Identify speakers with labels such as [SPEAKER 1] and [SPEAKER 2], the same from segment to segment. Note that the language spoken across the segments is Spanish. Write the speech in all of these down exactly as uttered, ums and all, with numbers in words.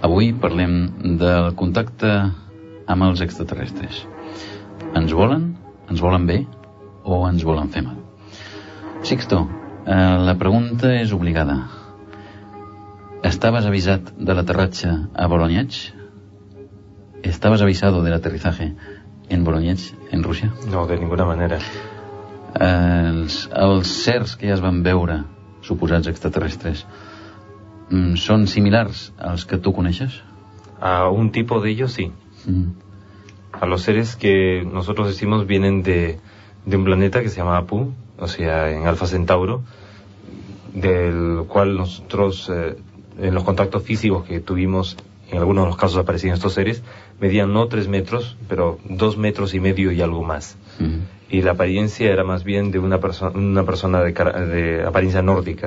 [SPEAKER 1] Avui parlem del contacte amb els extraterrestres. Ens volen? Ens volen bé? O ens volen fer mal? Sixto, eh, la pregunta és obligada. ¿Estabas avisat de l'aterratge a Bolonyech? ¿Estabas avisado del aterrizaje en Bolonyech, en Rússia?
[SPEAKER 2] No, de ninguna manera.
[SPEAKER 1] Eh, els, els certs que ja es van veure, suposats extraterrestres, mm, són similars als que tú coneixes?
[SPEAKER 2] A un tipo de ellos sí.
[SPEAKER 1] Mm.
[SPEAKER 2] A los seres que nosotros decimos vienen de, de un planeta que se llama Apu, o sea, en Alfa Centauro, del cual nosotros, eh, en los contactos físicos que tuvimos, en algunos de los casos aparecían estos seres, medían no tres metros, pero dos metros y medio y algo más. Mm. Y la apariencia era más bien de una, perso una persona de, de apariencia nórdica.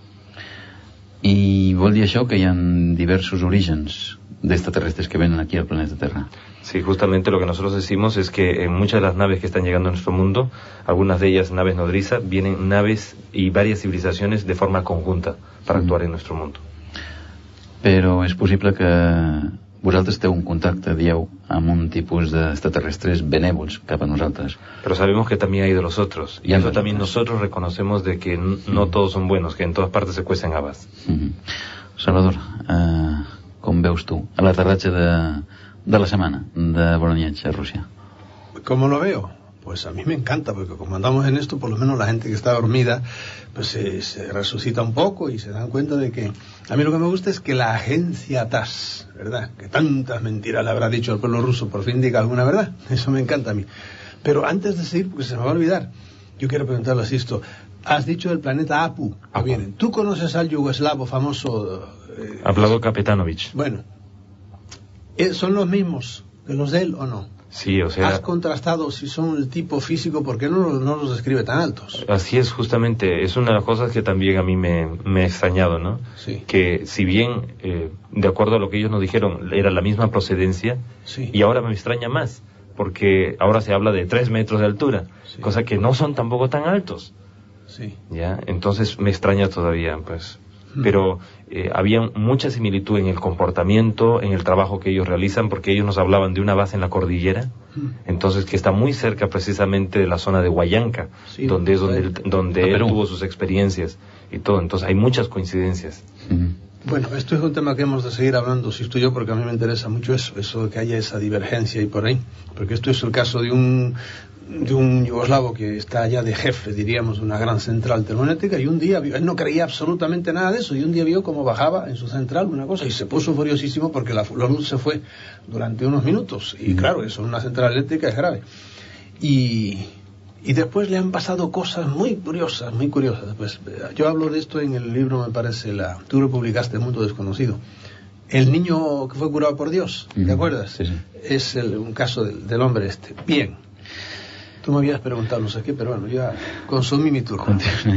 [SPEAKER 1] I vol dir això que hi ha diversos orígens d'extraterrestres que venen aquí al planeta Terra?
[SPEAKER 2] Sí, justamente lo que nosotros decimos es que en muchas de las naves que están llegando a nuestro mundo, algunas de ellas naves nodriza, vienen naves y varias civilizaciones de forma conjunta para mm. actuar en nuestro mundo.
[SPEAKER 1] Però és possible que vosaltres teniu un contacte, dieu, amb un tipus d'extraterrestres benèvols cap a nosaltres.
[SPEAKER 2] Pero sabemos que también hay de los otros. Y eso también nosotros reconocemos de que no mm. todos son buenos, que en todas partes se cuecen habas.
[SPEAKER 1] Mm-hmm. Salvador, eh, com veus tu l'aterratge de, de la semana de Bolonyech a Rússia?
[SPEAKER 3] ¿Cómo lo veo? Pues a mí me encanta, porque como andamos en esto, por lo menos la gente que está dormida, pues se, se resucita un poco y se dan cuenta de que... A mí lo que me gusta es que la agencia T A S, ¿verdad? Que tantas mentiras le habrá dicho al pueblo ruso, por fin diga alguna verdad. Eso me encanta a mí. Pero antes de seguir, porque se me va a olvidar, yo quiero preguntarle a Sisto, has dicho el planeta Apu, que vienen. ¿Tú conoces al yugoslavo famoso?
[SPEAKER 2] Eh, Hablado Kapetanovich.
[SPEAKER 3] Bueno, ¿son los mismos que los de él o no?
[SPEAKER 2] Sí, o sea...
[SPEAKER 3] ¿Has contrastado si son el tipo físico? ¿Por qué no, no los describe tan altos?
[SPEAKER 2] Así es, justamente. Es una de las cosas que también a mí me, me ha extrañado, ¿no?
[SPEAKER 3] Sí.
[SPEAKER 2] Que si bien, eh, de acuerdo a lo que ellos nos dijeron, era la misma procedencia,
[SPEAKER 3] sí.
[SPEAKER 2] Y ahora me extraña más, porque ahora se habla de tres metros de altura, sí. Cosa que no son tampoco tan altos.
[SPEAKER 3] Sí.
[SPEAKER 2] ¿Ya? Entonces me extraña todavía, pues... Pero eh, había mucha similitud en el comportamiento, en el trabajo que ellos realizan, porque ellos nos hablaban de una base en la cordillera, entonces que está muy cerca precisamente de la zona de Huallanca, sí, donde es donde, él, donde él tuvo sus experiencias y todo, entonces hay muchas coincidencias.
[SPEAKER 3] Uh-huh. Bueno, esto es un tema que hemos de seguir hablando, si estoy yo, porque a mí me interesa mucho eso, eso de que haya esa divergencia y por ahí, porque esto es el caso de un... de un yugoslavo que está allá de jefe, diríamos, de una gran central termoeléctrica, y un día vio, él no creía absolutamente nada de eso, y un día vio cómo bajaba en su central una cosa, y se puso furiosísimo porque la, la luz se fue durante unos minutos, y claro, eso en una central eléctrica es grave. Y, y después le han pasado cosas muy curiosas, muy curiosas. Pues, yo hablo de esto en el libro, me parece, la, tú lo publicaste, Mundo Desconocido. El niño que fue curado por Dios, ¿te acuerdas?
[SPEAKER 1] Sí, sí.
[SPEAKER 3] Es el, un caso del, del hombre este. Bien. Tú me habías preguntado no sé qué, pero bueno, ya consumí mi turno.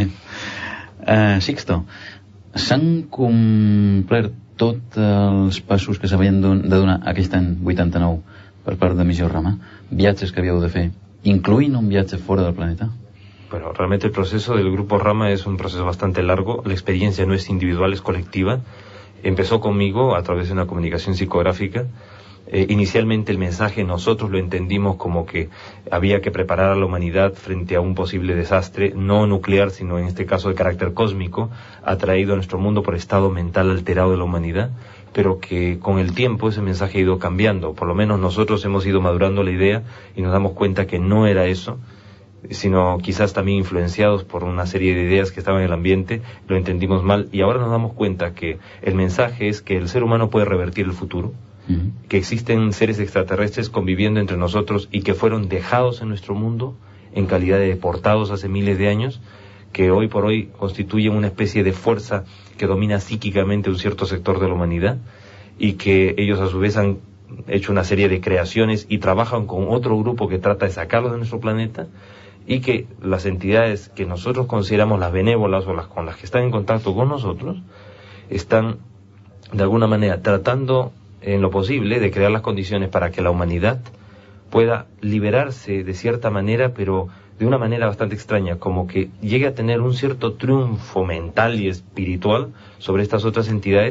[SPEAKER 1] Uh, Sixto, s'han complert tots els passos que s'havien de donar aquest any vuitanta-nou per part de Missió Rama? Viatges que havíeu de fer, incluint un viatge fora del planeta?
[SPEAKER 2] Bueno, realmente el proceso del Grupo Rama es un proceso bastante largo. La experiencia no es individual, es colectiva. Empezó conmigo a través de una comunicación psicográfica. Eh, inicialmente el mensaje nosotros lo entendimos como que había que preparar a la humanidad frente a un posible desastre, no nuclear, sino en este caso de carácter cósmico, atraído a nuestro mundo por estado mental alterado de la humanidad, pero que con el tiempo ese mensaje ha ido cambiando. Por lo menos nosotros hemos ido madurando la idea y nos damos cuenta que no era eso, sino quizás también influenciados por una serie de ideas que estaban en el ambiente, lo entendimos mal, y ahora nos damos cuenta que el mensaje es que el ser humano puede revertir el futuro, uh-huh. que existen seres extraterrestres conviviendo entre nosotros y que fueron dejados en nuestro mundo en calidad de deportados hace miles de años, que hoy por hoy constituyen una especie de fuerza que domina psíquicamente un cierto sector de la humanidad, y que ellos a su vez han hecho una serie de creaciones y trabajan con otro grupo que trata de sacarlos de nuestro planeta, y que las entidades que nosotros consideramos las benévolas o las con las que están en contacto con nosotros están de alguna manera tratando en lo posible de crear las condiciones para que la humanidad pueda liberarse de cierta manera, pero de una manera bastante extraña, como que llegue a tener un cierto triunfo mental y espiritual sobre estas otras entidades,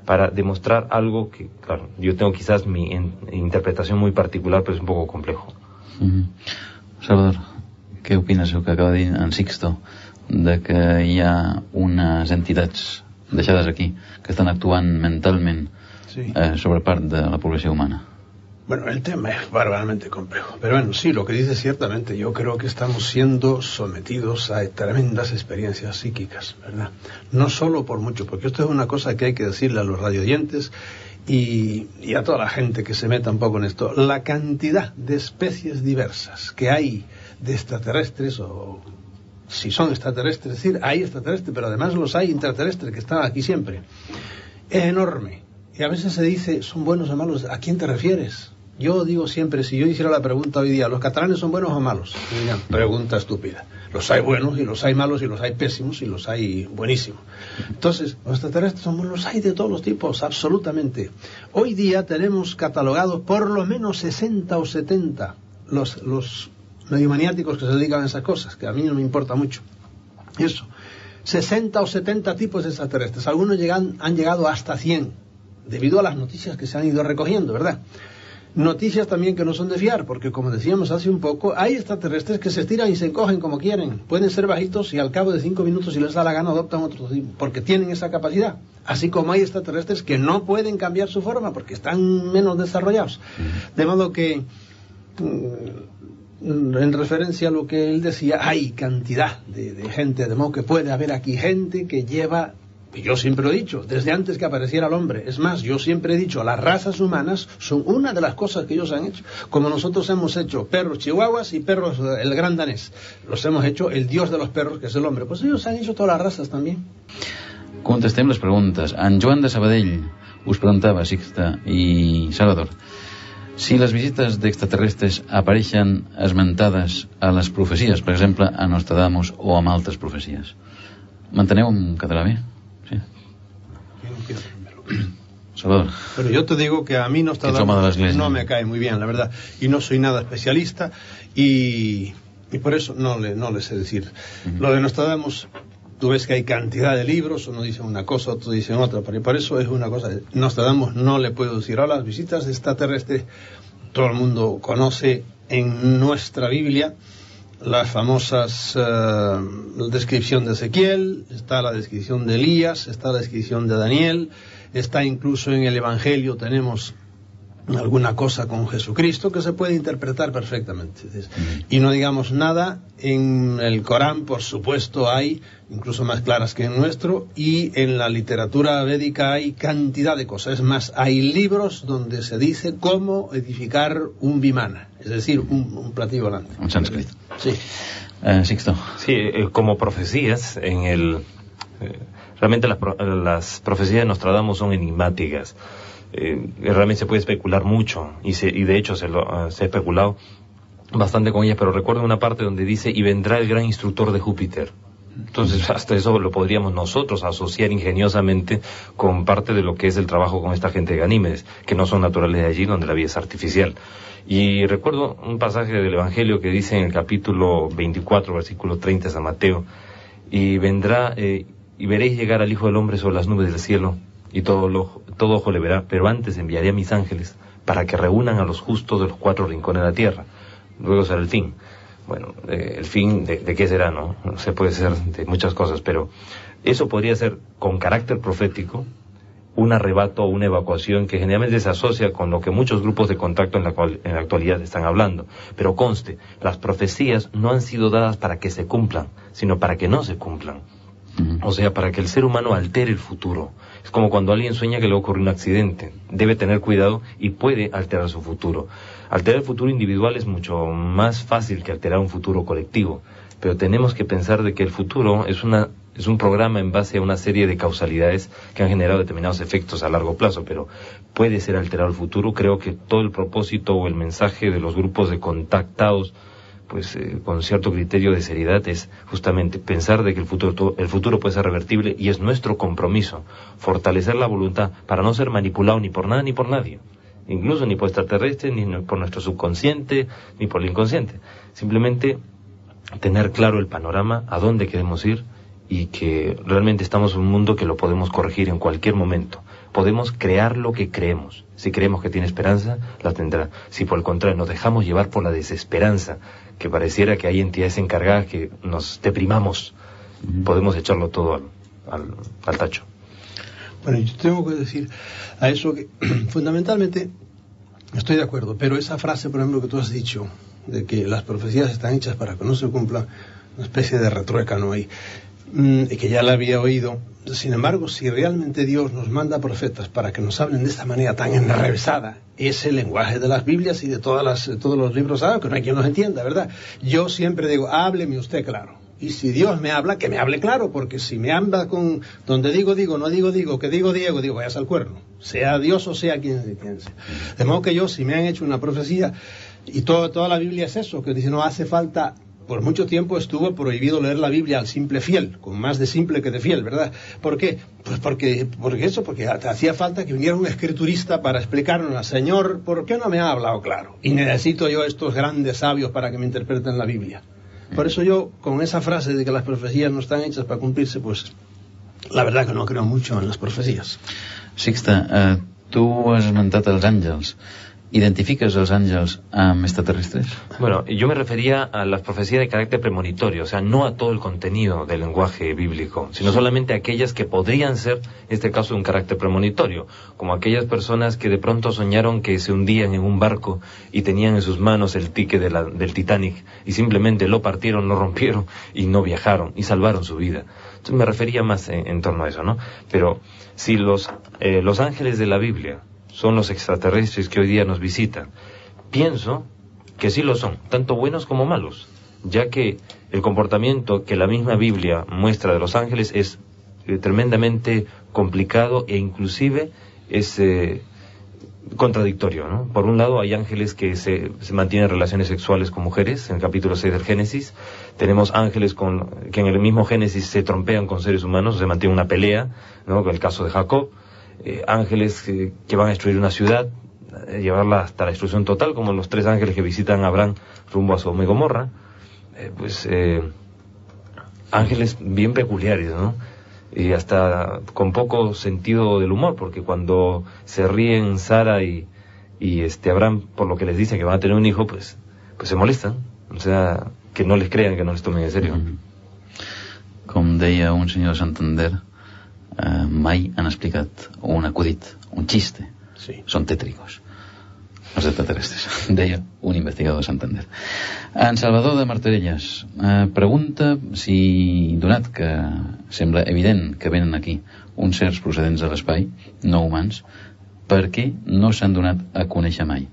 [SPEAKER 2] para demostrar algo que, claro, yo tengo quizás mi en, interpretación muy particular, pero es un poco complejo.
[SPEAKER 1] Mm-hmm. Salvador, què opines del que acaba de dir en Sixto, de que hi ha unes entitats deixades aquí que estan actuant mentalment sí. eh, sobre part de la població humana?
[SPEAKER 3] Bueno, el tema es bárbaramente complejo. Pero bueno, sí, lo que dice ciertamente, yo creo que estamos siendo sometidos a tremendas experiencias psíquicas, ¿verdad? No solo por mucho, porque esto es una cosa que hay que decirle a los radioyentes y, y a toda la gente que se meta un poco en esto. La cantidad de especies diversas que hay de extraterrestres, o si son extraterrestres, es decir, hay extraterrestres, pero además los hay intraterrestres que están aquí siempre, es enorme. Y a veces se dice, ¿son buenos o malos? ¿A quién te refieres? Yo digo siempre, si yo hiciera la pregunta hoy día, ¿los catalanes son buenos o malos? Y dirían, pregunta estúpida. Los hay buenos y los hay malos y los hay pésimos y los hay buenísimos. Entonces, los extraterrestres son buenos, los hay de todos los tipos, absolutamente. Hoy día tenemos catalogados por lo menos sesenta o setenta los, los mediomaniáticos que se dedican a esas cosas, que a mí no me importa mucho. Eso. sesenta o setenta tipos de extraterrestres. Algunos llegan, han llegado hasta cien, debido a las noticias que se han ido recogiendo, ¿verdad? Noticias también que no son de fiar, porque como decíamos hace un poco, hay extraterrestres que se estiran y se encogen como quieren. Pueden ser bajitos y al cabo de cinco minutos, si les da la gana, adoptan otro tipo, porque tienen esa capacidad. Así como hay extraterrestres que no pueden cambiar su forma, porque están menos desarrollados. De modo que, en referencia a lo que él decía, hay cantidad de, de gente, de modo que puede haber aquí gente que lleva... Y yo siempre lo he dicho, desde antes que apareciera el hombre. Es más, yo siempre he dicho, las razas humanas son una de las cosas que ellos han hecho. Como nosotros hemos hecho perros chihuahuas y perros, el gran danés. Los hemos hecho el dios de los perros, que es el hombre. Pues ellos han hecho todas las razas también.
[SPEAKER 1] Contestem les preguntes. En Joan de Sabadell us preguntava, Sixta i Salvador, si les visites d'extraterrestres apareixen esmentades a les profecies, per exemple, a Nostradamus o amb altres profecies. M'enteneu en català bé? Sí. Salvador.
[SPEAKER 3] Pero yo te digo que a mí Nostradamus no me cae muy bien, la verdad, y no soy nada especialista y, y por eso no le, no le sé decir. Uh-huh. Lo de Nostradamus, tú ves que hay cantidad de libros, uno dice una cosa, otro dice otra, pero por eso es una cosa. Nostradamus no le puedo decir. Ahora, las visitas extraterrestres, todo el mundo conoce en nuestra Biblia las famosas, uh, la descripción de Ezequiel, está la descripción de Elías, está la descripción de Daniel, está incluso en el Evangelio, tenemos alguna cosa con Jesucristo que se puede interpretar perfectamente. Y no digamos nada, en el Corán, por supuesto, hay, incluso más claras que en nuestro, y en la literatura védica hay cantidad de cosas. Es más, hay libros donde se dice cómo edificar un vimana, es decir, un, un platillo volante.
[SPEAKER 1] Un sánscrito.
[SPEAKER 3] Sí.
[SPEAKER 1] Uh, Sixto.
[SPEAKER 2] Sí, eh, como profecías, en el eh, realmente las, las profecías de Nostradamus son enigmáticas. Eh, realmente se puede especular mucho y, se, y de hecho se, lo, uh, se ha especulado bastante con ellas, pero recuerdo una parte donde dice y vendrá el gran instructor de Júpiter. Entonces hasta eso lo podríamos nosotros asociar ingeniosamente con parte de lo que es el trabajo con esta gente de Ganímedes, que no son naturales de allí, donde la vida es artificial. Y recuerdo un pasaje del Evangelio que dice en el capítulo veinticuatro, versículo treinta de San Mateo, y vendrá eh, y veréis llegar al Hijo del Hombre sobre las nubes del cielo, y todo, lo, todo ojo le verá, pero antes enviaré a mis ángeles para que reúnan a los justos de los cuatro rincones de la tierra. Luego será el fin. Bueno, eh, el fin de, de qué será, ¿no? No se puede ser de muchas cosas, pero eso podría ser con carácter profético, un arrebato o una evacuación que generalmente se asocia con lo que muchos grupos de contacto en la, cual, en la actualidad están hablando. Pero conste, las profecías no han sido dadas para que se cumplan, sino para que no se cumplan. O sea, para que el ser humano altere el futuro. Es como cuando alguien sueña que le ocurre un accidente. Debe tener cuidado y puede alterar su futuro. Alterar el futuro individual es mucho más fácil que alterar un futuro colectivo. Pero tenemos que pensar de que el futuro es una es un programa en base a una serie de causalidades que han generado determinados efectos a largo plazo, pero puede ser alterado el futuro. Creo que todo el propósito o el mensaje de los grupos de contactados, pues eh, con cierto criterio de seriedad, es justamente pensar de que el futuro, el futuro puede ser revertible, y es nuestro compromiso fortalecer la voluntad para no ser manipulado ni por nada ni por nadie, incluso ni por extraterrestres, ni por nuestro subconsciente, ni por el inconsciente. Simplemente tener claro el panorama, a dónde queremos ir, y que realmente estamos en un mundo que lo podemos corregir en cualquier momento. podemos crear lo que creemos. Si creemos que tiene esperanza, la tendrá. Si por el contrario nos dejamos llevar por la desesperanza, que pareciera que hay entidades encargadas que nos deprimamos, uh-huh. podemos echarlo todo al, al, al tacho.
[SPEAKER 3] Bueno, yo tengo que decir a eso que fundamentalmente estoy de acuerdo, pero esa frase, por ejemplo, que tú has dicho, de que las profecías están hechas para que no se cumplan, una especie de retruécano ahí, y que ya la había oído. Sin embargo, si realmente Dios nos manda profetas para que nos hablen de esta manera tan enrevesada, es el lenguaje de las Biblias y de todas las, todos los libros sagrados, que no hay quien los entienda, ¿verdad? Yo siempre digo, hábleme usted claro. Y si Dios me habla, que me hable claro, porque si me habla con donde digo, digo, no digo, digo, que digo, Diego, digo, vayas al cuerno, sea Dios o sea quien, quien sea. De modo que yo, si me han hecho una profecía, y todo, toda la Biblia es eso, que dice, no hace falta. Por mucho tiempo estuvo prohibido leer la Biblia al simple fiel, con más de simple que de fiel, ¿verdad? ¿Por qué? Pues porque, porque eso, porque hacía falta que viniera un escriturista para explicarnos, Señor, ¿por qué no me ha hablado claro? Y necesito yo estos grandes sabios para que me interpreten la Biblia. Por eso yo, con esa frase de que las profecías no están hechas para cumplirse, pues la verdad que no creo mucho en las profecías.
[SPEAKER 1] Sixta, eh, tu has esmentat els àngels. ¿Identificas los ángeles um, extraterrestres?
[SPEAKER 2] Bueno, yo me refería a las profecías de carácter premonitorio, o sea, no a todo el contenido del lenguaje bíblico, sino sí. solamente a aquellas que podrían ser, en este caso, un carácter premonitorio, como aquellas personas que de pronto soñaron que se hundían en un barco y tenían en sus manos el ticket de la, del Titanic y simplemente lo partieron, lo rompieron y no viajaron y salvaron su vida. Entonces me refería más en, en torno a eso, ¿no? Pero si los, eh, los ángeles de la Biblia son los extraterrestres que hoy día nos visitan, pienso que sí lo son, tanto buenos como malos, ya que el comportamiento que la misma Biblia muestra de los ángeles es eh, tremendamente complicado e inclusive es eh, contradictorio, ¿no? Por un lado hay ángeles que se, se mantienen relaciones sexuales con mujeres, en el capítulo seis del Génesis. Tenemos ángeles con, que en el mismo Génesis se trompean con seres humanos, se mantiene una pelea, ¿no? Con el caso de Jacob. Eh, ángeles que, que van a destruir una ciudad, eh, llevarla hasta la destrucción total, como los tres ángeles que visitan a Abraham rumbo a Sodoma y Gomorra. Eh, pues eh, ángeles bien peculiares, ¿no? Y hasta con poco sentido del humor, porque cuando se ríen Sara y, y este Abraham por lo que les dice que van a tener un hijo, pues, pues se molestan. O sea, que no les crean, que no les tomen en serio.
[SPEAKER 1] Mm-hmm. Com deia un senyor de Santander, Uh, mai han explicat un acudit, un xiste.
[SPEAKER 3] Sí. Són
[SPEAKER 1] tètricos els extraterrestres, deia un investigador de Santander. En Salvador de Martorelles uh, pregunta si, donat que sembla evident que venen aquí uns sers procedents de l'espai, no humans, per què no s'han donat a conèixer mai?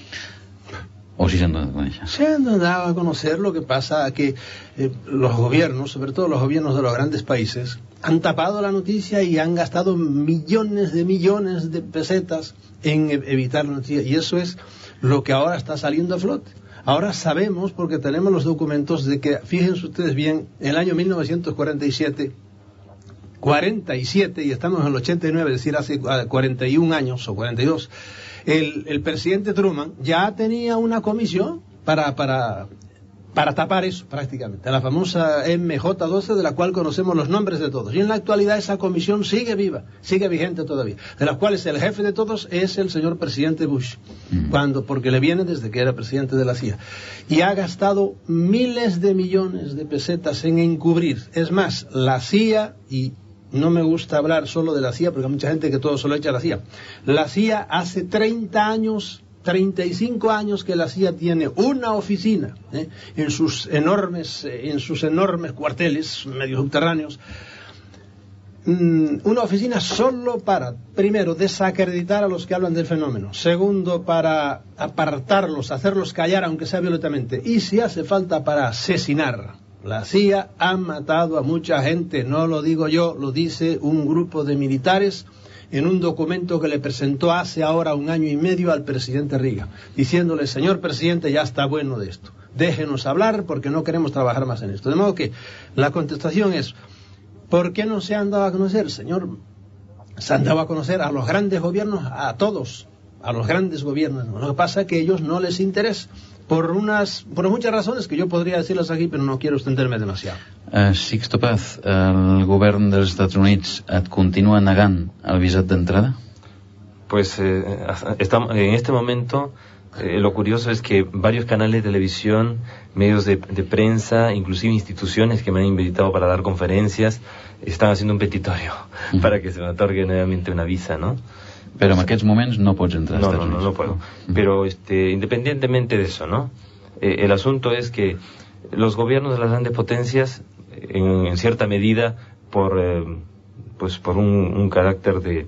[SPEAKER 1] ¿O si se han dado a conocer?
[SPEAKER 3] Se han dado a conocer. Lo que pasa es que eh, los gobiernos, sobre todo los gobiernos de los grandes países, han tapado la noticia y han gastado millones de millones de pesetas en evitar la noticia. Y eso es lo que ahora está saliendo a flote. Ahora sabemos, porque tenemos los documentos, de que, fíjense ustedes bien, en el año mil novecientos cuarenta y siete, cuarenta y siete, y estamos en el ochenta y nueve, es decir, hace cuarenta y un años o cuarenta y dos, El, el presidente Truman ya tenía una comisión para, para, para tapar eso prácticamente, la famosa M J doce, de la cual conocemos los nombres de todos. Y en la actualidad esa comisión sigue viva, sigue vigente todavía, de las cuales el jefe de todos es el señor presidente Bush, mm. cuando, porque le viene desde que era presidente de la C I A. Y ha gastado miles de millones de pesetas en encubrir. Es más, la C I A, y no me gusta hablar solo de la C I A, porque hay mucha gente que todo solo echa a la C I A. La C I A hace treinta años, treinta y cinco años que la C I A tiene una oficina ¿eh? en sus enormes, en sus enormes cuarteles medio subterráneos, mm, una oficina solo para, primero, desacreditar a los que hablan del fenómeno, segundo, para apartarlos, hacerlos callar aunque sea violentamente, y si hace falta, para asesinar. La C I A ha matado a mucha gente, no lo digo yo, lo dice un grupo de militares en un documento que le presentó hace ahora un año y medio al presidente Reagan, diciéndole, señor presidente, ya está bueno de esto, déjenos hablar porque no queremos trabajar más en esto. De modo que la contestación es, ¿por qué no se han dado a conocer, señor? Se han dado a conocer a los grandes gobiernos, a todos, a los grandes gobiernos. Lo que pasa es que a ellos no les interesa. Por unas, por muchas razones que yo podría decirlas aquí, pero no quiero extenderme demasiado.
[SPEAKER 1] Uh, Sixto Paz, el govern dels Estats Units et continua negant el visat d'entrada?
[SPEAKER 2] Pues eh, estamos, en este momento eh, lo curioso es que varios canales de televisión, medios de, de prensa, inclusive instituciones que me han invitado para dar conferencias, están haciendo un petitorio uh-huh. para que se me otorgue nuevamente una visa, ¿no?
[SPEAKER 1] Pero en aquests moments no pots entrar a
[SPEAKER 2] no,
[SPEAKER 1] Estats
[SPEAKER 2] no,
[SPEAKER 1] Units.
[SPEAKER 2] No, no puedo. Uh-huh. Pero este, independientemente de eso, ¿no? Eh, el asunto es que los gobiernos de las grandes potencias, en, en cierta medida, por, eh, pues por un, un carácter de...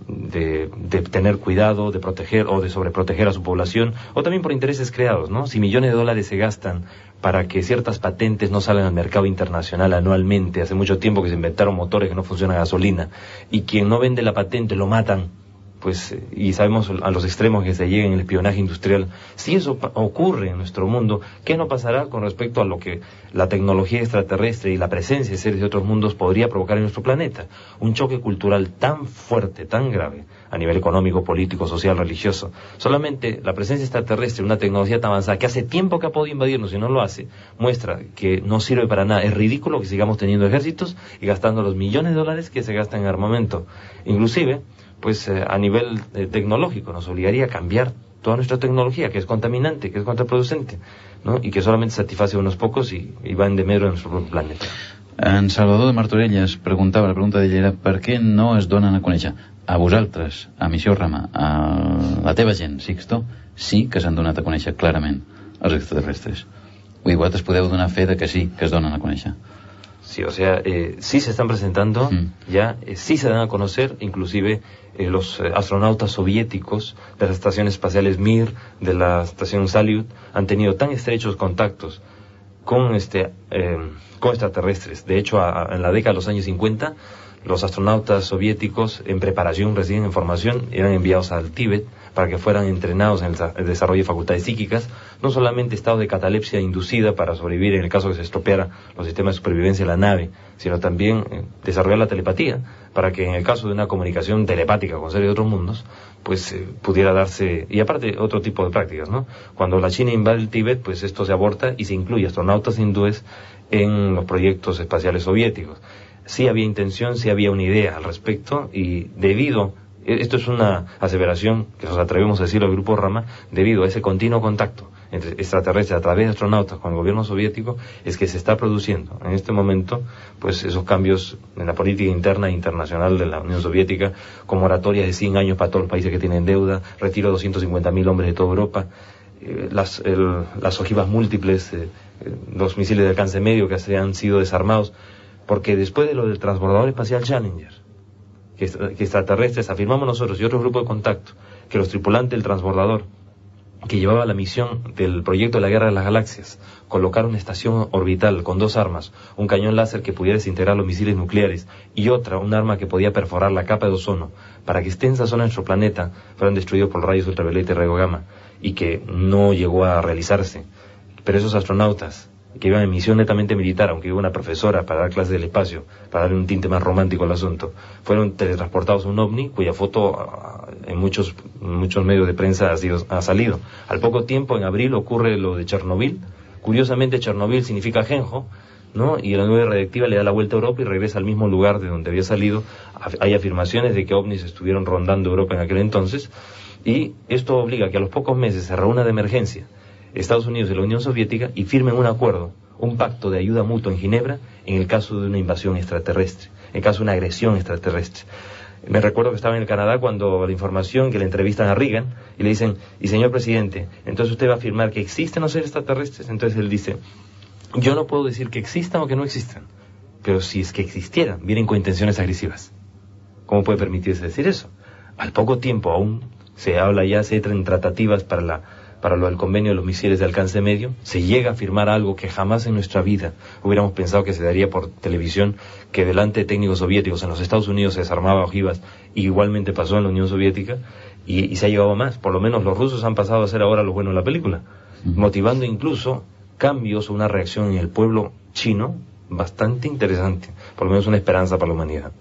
[SPEAKER 2] De, de tener cuidado, de proteger o de sobreproteger a su población, o también por intereses creados, ¿no? Si millones de dólares se gastan para que ciertas patentes no salgan al mercado internacional anualmente, hace mucho tiempo que se inventaron motores que no funcionan a gasolina, y quien no vende la patente lo matan, pues, y sabemos a los extremos que se llega en el espionaje industrial. Si eso ocurre en nuestro mundo, ¿qué no pasará con respecto a lo que la tecnología extraterrestre y la presencia de seres de otros mundos podría provocar en nuestro planeta? Un choque cultural tan fuerte, tan grave, a nivel económico, político, social, religioso. Solamente la presencia extraterrestre, una tecnología tan avanzada, que hace tiempo que ha podido invadirnos y no lo hace, muestra que no sirve para nada. Es ridículo que sigamos teniendo ejércitos y gastando los millones de dólares que se gastan en armamento. Inclusive, pues eh, a nivel eh, tecnológico nos obligaría a cambiar toda nuestra tecnología, que es contaminante, que es contraproducente, ¿no? Y que solamente satisface a unos pocos y, y va en demedro en nuestro propio planeta.
[SPEAKER 1] En Salvador de Martorelles preguntava, la pregunta d'ell era per què no es donen a conèixer a vosaltres, a Missió Rama, a la teva gent, Sixto, sí que s'han donat a conèixer clarament els extraterrestres. O igual es podeu donar fe de que sí, que es donen a conèixer.
[SPEAKER 2] Sí, o sea, eh, sí se están presentando, mm. ya, eh, sí se dan a conocer, inclusive eh, los eh, astronautas soviéticos de las estaciones espaciales Mir, de la estación Salyut, han tenido tan estrechos contactos con este eh, con extraterrestres. De hecho, a, a, en la década de los años cincuenta, los astronautas soviéticos en preparación, recién en formación, eran enviados al Tíbet para que fueran entrenados en el, el desarrollo de facultades psíquicas, no solamente estado de catalepsia inducida para sobrevivir en el caso que se estropeara los sistemas de supervivencia de la nave, sino también eh, desarrollar la telepatía, para que en el caso de una comunicación telepática con seres de otros mundos, pues eh, pudiera darse, y aparte otro tipo de prácticas, ¿no? Cuando la China invade el Tíbet, pues esto se aborta y se incluye astronautas hindúes en los proyectos espaciales soviéticos. Sí había intención, sí había una idea al respecto, y debido, esto es una aseveración que nos atrevemos a decirlo al Grupo Rama, debido a ese continuo contacto entre extraterrestres a través de astronautas con el gobierno soviético, es que se está produciendo en este momento pues esos cambios en la política interna e internacional de la Unión Soviética, con moratorias de cien años para todos los países que tienen deuda, retiro de doscientos cincuenta mil hombres de toda Europa, eh, las, el, las ojivas múltiples, eh, los misiles de alcance medio que se han sido desarmados, porque después de lo del transbordador espacial Challenger, que, que extraterrestres, afirmamos nosotros y otro grupo de contacto, que los tripulantes del transbordador, que llevaba la misión del proyecto de la Guerra de las Galaxias, colocar una estación orbital con dos armas, un cañón láser que pudiera desintegrar los misiles nucleares y otra, un arma que podía perforar la capa de ozono, para que extensas zonas de nuestro planeta fueran destruidos por rayos ultravioleta y rayo gamma, y que no llegó a realizarse. Pero esos astronautas, que iban en misión netamente militar, aunque iba una profesora para dar clases del espacio, para darle un tinte más romántico al asunto, fueron teletransportados a un ovni cuya foto en muchos, muchos medios de prensa ha, sido, ha salido. Al poco tiempo, en abril, ocurre lo de Chernobyl. Curiosamente, Chernobyl significa ajenjo, ¿no? Y la nube radiactiva le da la vuelta a Europa y regresa al mismo lugar de donde había salido. Hay afirmaciones de que ovnis estuvieron rondando Europa en aquel entonces, y esto obliga a que a los pocos meses se reúna de emergencia Estados Unidos y la Unión Soviética y firmen un acuerdo, un pacto de ayuda mutua en Ginebra en el caso de una invasión extraterrestre, en el caso de una agresión extraterrestre. Me recuerdo que estaba en el Canadá cuando la información, que le entrevistan a Reagan y le dicen, y señor presidente, entonces usted va a afirmar que existen los seres extraterrestres. Entonces él dice, yo no puedo decir que existan o que no existan, pero si es que existieran, vienen con intenciones agresivas. ¿Cómo puede permitirse decir eso? Al poco tiempo aún se habla ya, se entra en tratativas para la para lo del convenio de los misiles de alcance medio, se llega a firmar algo que jamás en nuestra vida hubiéramos pensado que se daría por televisión, que delante de técnicos soviéticos en los Estados Unidos se desarmaba ojivas, y igualmente pasó en la Unión Soviética, y, y se ha llegado a más. Por lo menos los rusos han pasado a ser ahora lo bueno de la película, motivando incluso cambios o una reacción en el pueblo chino bastante interesante, por lo menos una esperanza para la humanidad.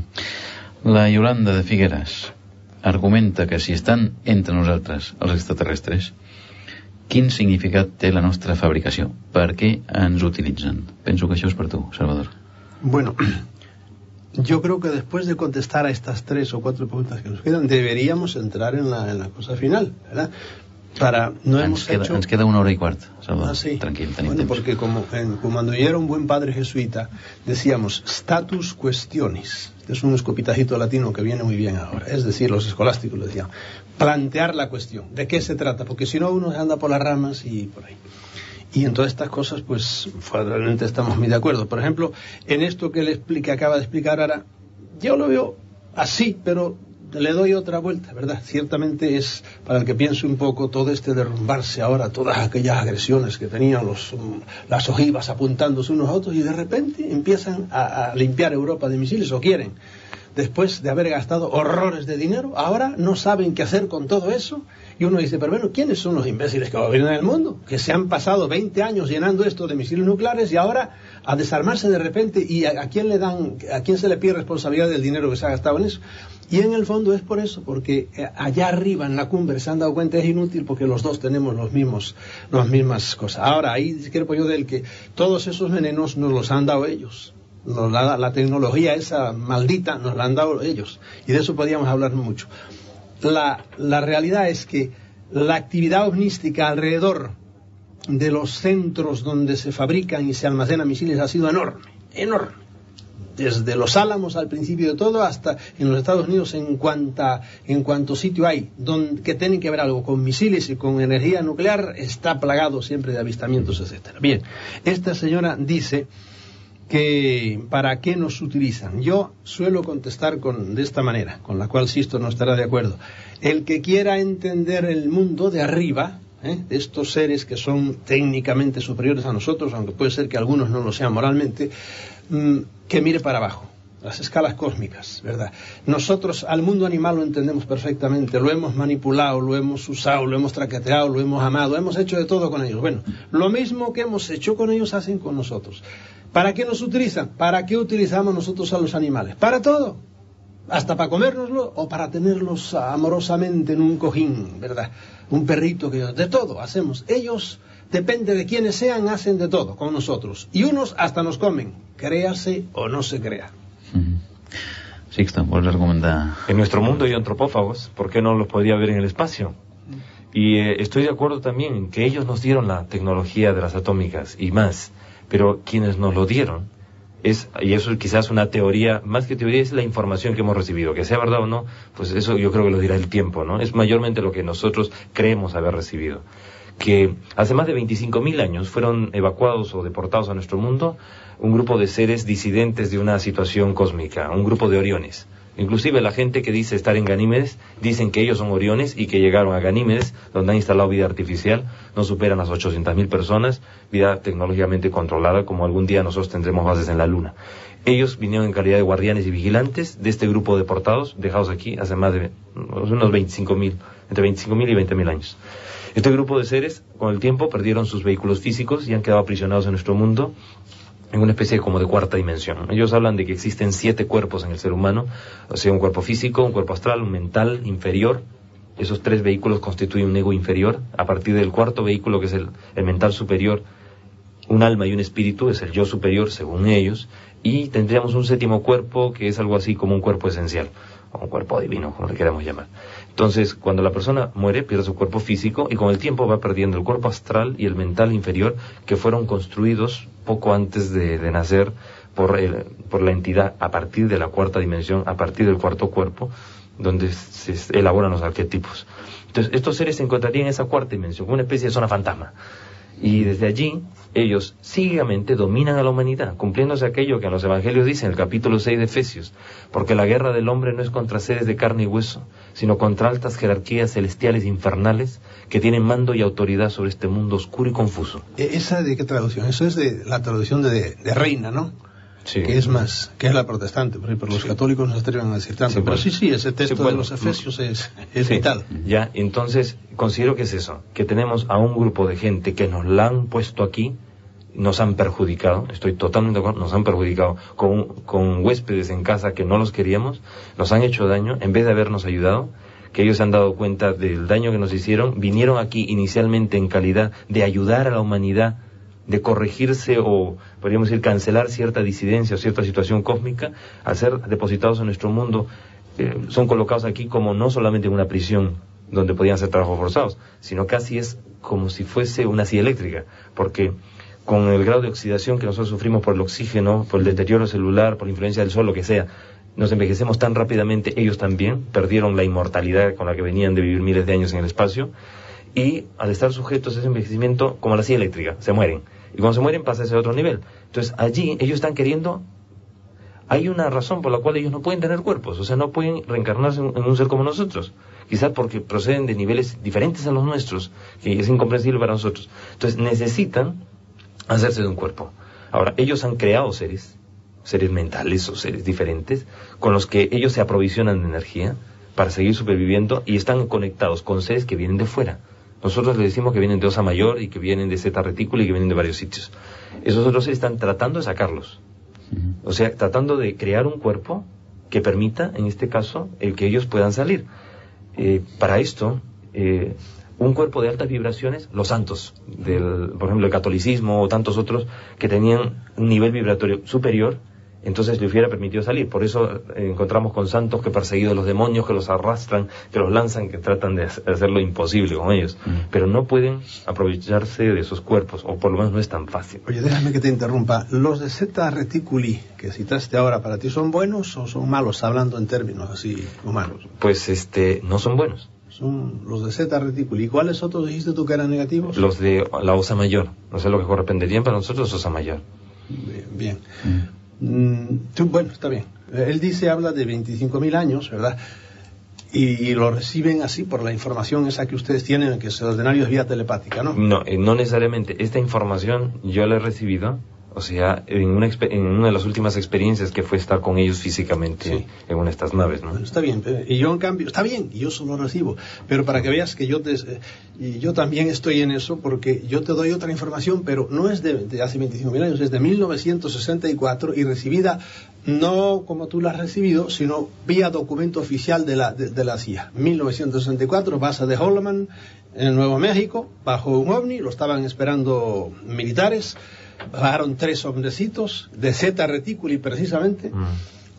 [SPEAKER 1] La Yolanda de Figueras argumenta que si estan entre nosaltres els extraterrestres, quin significat té la nostra fabricació? Per què ens utilitzen? Penso que això és per tu, Salvador.
[SPEAKER 3] Bueno, yo creo que después de contestar a estas tres o cuatro preguntas que nos quedan, deberíamos entrar en la, en la cosa final, ¿verdad? Para, no
[SPEAKER 1] ens,
[SPEAKER 3] hemos
[SPEAKER 1] queda,
[SPEAKER 3] hecho...
[SPEAKER 1] ens queda una hora y cuarto, Salvador.
[SPEAKER 3] Ah, sí.
[SPEAKER 1] Tranquil, tenim
[SPEAKER 3] bueno,
[SPEAKER 1] temps.
[SPEAKER 3] porque como, en, como cuando yo era un buen padre jesuita, decíamos status questionis. Este es un escopitacito latino que viene muy bien ahora. Es decir, los escolásticos lo decían. Plantear la cuestión. ¿De qué se trata? Porque si no, uno anda por las ramas y por ahí. Y en todas estas cosas, pues, realmente estamos muy de acuerdo. Por ejemplo, en esto que le explique, acaba de explicar ahora, yo lo veo así, pero le doy otra vuelta, ¿verdad? Ciertamente es, para el que piense un poco, todo este derrumbarse ahora, todas aquellas agresiones que tenían los, um, las ojivas apuntándose unos a otros, y de repente empiezan a, a limpiar Europa de misiles, o quieren, después de haber gastado horrores de dinero, ahora no saben qué hacer con todo eso, y uno dice, pero bueno, ¿quiénes son los imbéciles que gobiernan el mundo? Que se han pasado veinte años llenando esto de misiles nucleares y ahora a desarmarse de repente, y a, a quién le dan, a quién se le pide responsabilidad del dinero que se ha gastado en eso. Y en el fondo es por eso, porque allá arriba en la cumbre se han dado cuenta es inútil, porque los dos tenemos los mismos, las mismas cosas. Ahora, ahí creo yo del que todos esos venenos nos los han dado ellos. Nos la, la tecnología esa maldita nos la han dado ellos. Y de eso podríamos hablar mucho. La, la realidad es que la actividad ovnística alrededor de los centros donde se fabrican y se almacenan misiles ha sido enorme, enorme. Desde los Álamos al principio de todo hasta en los Estados Unidos, en cuanta, en cuanto sitio hay donde, que tienen que ver algo con misiles y con energía nuclear, está plagado siempre de avistamientos, etcétera. Bien, esta señora dice que ¿para qué nos utilizan? Yo suelo contestar con, de esta manera, con la cual Sisto no estará de acuerdo. El que quiera entender el mundo de arriba, ¿eh? de estos seres que son técnicamente superiores a nosotros, aunque puede ser que algunos no lo sean moralmente, mmm, que mire para abajo, las escalas cósmicas, ¿verdad? Nosotros al mundo animal lo entendemos perfectamente, lo hemos manipulado, lo hemos usado, lo hemos traqueteado, lo hemos amado, hemos hecho de todo con ellos. Bueno, lo mismo que hemos hecho con ellos hacen con nosotros. ¿Para qué nos utilizan? ¿Para qué utilizamos nosotros a los animales? Para todo, hasta para comérnoslo o para tenerlos amorosamente en un cojín, ¿verdad? Un perrito, que de todo hacemos. Ellos, depende de quiénes sean, hacen de todo con nosotros. Y unos hasta nos comen, créase o no se crea.
[SPEAKER 1] Uh-huh. Sixto, ¿vuelves a recomendar?
[SPEAKER 2] En nuestro mundo hay antropófagos, ¿por qué no los podía ver en el espacio? Y eh, estoy de acuerdo también en que ellos nos dieron la tecnología de las atómicas y más, pero quienes nos lo dieron es, y eso es quizás una teoría, más que teoría es la información que hemos recibido, que sea verdad o no, pues eso yo creo que lo dirá el tiempo, ¿no? Es mayormente lo que nosotros creemos haber recibido. Que hace más de veinticinco mil años fueron evacuados o deportados a nuestro mundo un grupo de seres disidentes de una situación cósmica, un grupo de Oriones. Inclusive la gente que dice estar en Ganímedes, dicen que ellos son Oriones y que llegaron a Ganímedes, donde han instalado vida artificial, no superan las ochocientas mil personas, vida tecnológicamente controlada, como algún día nosotros tendremos bases en la Luna. Ellos vinieron en calidad de guardianes y vigilantes de este grupo de deportados, dejados aquí hace más de unos veinticinco mil, entre veinticinco mil y veinte mil años. Este grupo de seres, con el tiempo, perdieron sus vehículos físicos y han quedado aprisionados en nuestro mundo en una especie como de cuarta dimensión. Ellos hablan de que existen siete cuerpos en el ser humano, o sea, un cuerpo físico, un cuerpo astral, un mental inferior. Esos tres vehículos constituyen un ego inferior. A partir del cuarto vehículo, que es el, el mental superior, un alma y un espíritu, es el yo superior, según ellos. Y tendríamos un séptimo cuerpo, que es algo así como un cuerpo esencial, o un cuerpo divino, como le queramos llamar. Entonces, cuando la persona muere, pierde su cuerpo físico y con el tiempo va perdiendo el cuerpo astral y el mental inferior, que fueron construidos poco antes de, de nacer por, el, por la entidad a partir de la cuarta dimensión, a partir del cuarto cuerpo, donde se elaboran los arquetipos. Entonces, estos seres se encontrarían en esa cuarta dimensión, como una especie de zona fantasma. Y desde allí, ellos ciegamente dominan a la humanidad, cumpliéndose aquello que en los evangelios dice en el capítulo seis de Efesios, porque la guerra del hombre no es contra seres de carne y hueso, sino contra altas jerarquías celestiales e infernales que tienen mando y autoridad sobre este mundo oscuro y confuso.
[SPEAKER 3] ¿Esa de qué traducción? Eso es de la traducción de, de Reina, ¿no?
[SPEAKER 2] Sí.
[SPEAKER 3] Que es más, que es la protestante, pero los sí. católicos no se atreven a decir tanto. Sí, pero sí, sí, ese texto sí, bueno, de los Efesios es, es
[SPEAKER 2] sí,
[SPEAKER 3] vital.
[SPEAKER 2] Ya, entonces, considero que es eso, que tenemos a un grupo de gente que nos la han puesto aquí, nos han perjudicado, estoy totalmente de acuerdo, nos han perjudicado con, con huéspedes en casa que no los queríamos, nos han hecho daño, en vez de habernos ayudado, que ellos se han dado cuenta del daño que nos hicieron, vinieron aquí inicialmente en calidad de ayudar a la humanidad de corregirse o, podríamos decir, cancelar cierta disidencia o cierta situación cósmica, al ser depositados en nuestro mundo, eh, son colocados aquí como no solamente en una prisión donde podían hacer trabajos forzados, sino casi es como si fuese una silla eléctrica, porque con el grado de oxidación que nosotros sufrimos por el oxígeno, por el deterioro celular, por la influencia del sol, lo que sea, nos envejecemos tan rápidamente. Ellos también perdieron la inmortalidad con la que venían de vivir miles de años en el espacio, y al estar sujetos a ese envejecimiento, como la silla eléctrica, se mueren. Y cuando se mueren pasa a ese otro nivel. Entonces allí ellos están queriendo... Hay una razón por la cual ellos no pueden tener cuerpos, o sea, no pueden reencarnarse en, en un ser como nosotros, quizás porque proceden de niveles diferentes a los nuestros, que es incomprensible para nosotros. Entonces necesitan hacerse de un cuerpo. Ahora, ellos han creado seres, seres mentales o seres diferentes, con los que ellos se aprovisionan de energía para seguir superviviendo, y están conectados con seres que vienen de fuera. Nosotros les decimos que vienen de Osa Mayor y que vienen de Zeta Reticuli y que vienen de varios sitios. Esos otros seres están tratando de sacarlos. O sea, tratando de crear un cuerpo que permita, en este caso, el que ellos puedan salir. Eh, para esto, eh, un cuerpo de altas vibraciones, los santos, del, por ejemplo, el catolicismo o tantos otros que tenían un nivel vibratorio superior, entonces le hubiera permitido salir. Por eso eh, encontramos con santos que perseguidos los demonios, que los arrastran, que los lanzan, que tratan de hacer lo imposible con ellos. Mm. Pero no pueden aprovecharse de esos cuerpos, o por lo menos no es tan fácil.
[SPEAKER 3] Oye, déjame que te interrumpa. ¿Los de Zeta Reticuli que citaste ahora para ti son buenos o son malos, hablando en términos así humanos?
[SPEAKER 2] Pues este, no son buenos.
[SPEAKER 3] Son los de Zeta Reticuli. ¿Y cuáles otros dijiste tú que eran negativos?
[SPEAKER 2] Los de la Osa Mayor. No sé lo que correspondería para nosotros, Osa Mayor.
[SPEAKER 3] Bien. bien. Mm. Mm, tú, bueno, está bien. Él dice, habla de veinticinco mil años, ¿verdad? Y, y lo reciben así por la información esa que ustedes tienen, que es ordenario es vía telepática, ¿no?
[SPEAKER 2] No, eh, no necesariamente. Esta información yo la he recibido, o sea, en una, en una de las últimas experiencias que fue estar con ellos físicamente, sí, en una de estas naves, ¿no?
[SPEAKER 3] Bueno, está bien, y yo en cambio, está bien, y yo solo recibo, pero para que veas que yo te, y yo también estoy en eso, porque yo te doy otra información, pero no es de, de hace veinticinco mil años, es de mil novecientos sesenta y cuatro, y recibida no como tú la has recibido, sino vía documento oficial de la, de, de la C I A. mil novecientos sesenta y cuatro, base de Holloman, en Nuevo México, bajo un ovni, lo estaban esperando militares. Bajaron tres hombrecitos de Zeta Reticuli precisamente, mm.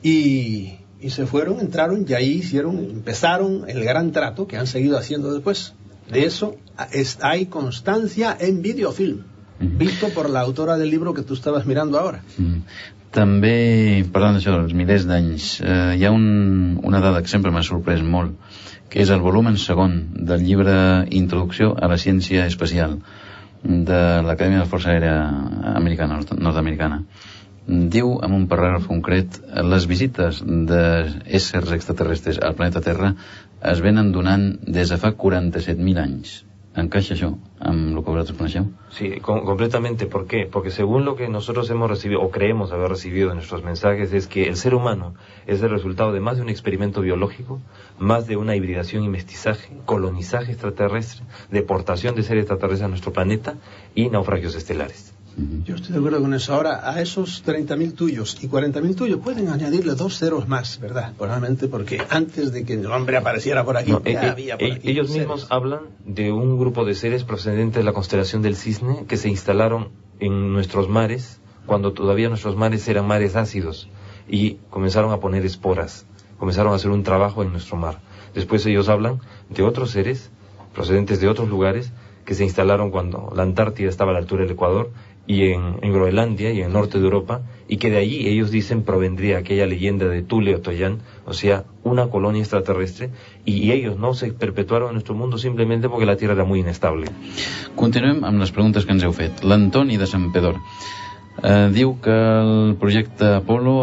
[SPEAKER 3] y, y se fueron, entraron y ahí hicieron, empezaron el gran trato que han seguido haciendo después. De eso es, hay constancia en videofilm, mm. visto por la autora del libro que tú estabas mirando ahora.
[SPEAKER 1] Mm. També, parlant d'això, dels milers d'anys, eh, hi ha un, una dada que sempre m'ha sorprès molt, que és el volumen segon del llibre Introducció a la Ciència Espacial de l'Acadèmia de la Força Aèria Americana, nord-americana. Diu, amb un paràgraf concret, les visites d'éssers extraterrestres al planeta Terra es venen donant des de fa quaranta-set mil anys. ¿Encaixa això amb lo que vosotros coneixeu?
[SPEAKER 2] Sí, com completamente. ¿Por qué? Porque según lo que nosotros hemos recibido, o creemos haber recibido en nuestros mensajes, es que el ser humano es el resultado de más de un experimento biológico, más de una hibridación y mestizaje, colonizaje extraterrestre, deportación de seres extraterrestres a nuestro planeta y naufragios estelares.
[SPEAKER 3] Yo estoy de acuerdo con eso. Ahora, a esos treinta mil tuyos y cuarenta mil tuyos pueden añadirle dos ceros más, ¿verdad? Probablemente porque antes de que el hombre apareciera por aquí, no, ya eh, había por
[SPEAKER 2] eh,
[SPEAKER 3] aquí
[SPEAKER 2] ellos
[SPEAKER 3] ceros.
[SPEAKER 2] mismos hablan de un grupo de seres procedentes de la constelación del Cisne que se instalaron en nuestros mares cuando todavía nuestros mares eran mares ácidos, y comenzaron a poner esporas, comenzaron a hacer un trabajo en nuestro mar. Después ellos hablan de otros seres procedentes de otros lugares que se instalaron cuando la Antártida estaba a la altura del Ecuador, y en, en Groenlandia y en el norte de Europa, y que de allí ellos dicen provendría aquella leyenda de Tule o Toyan, o sea, una colonia extraterrestre, y, y ellos no se perpetuaron en nuestro mundo simplemente porque la Tierra era muy inestable.
[SPEAKER 1] Continuem amb les preguntes que ens heu fet. L'Antoni de Sant Pedor eh, diu que el projecte Apolo,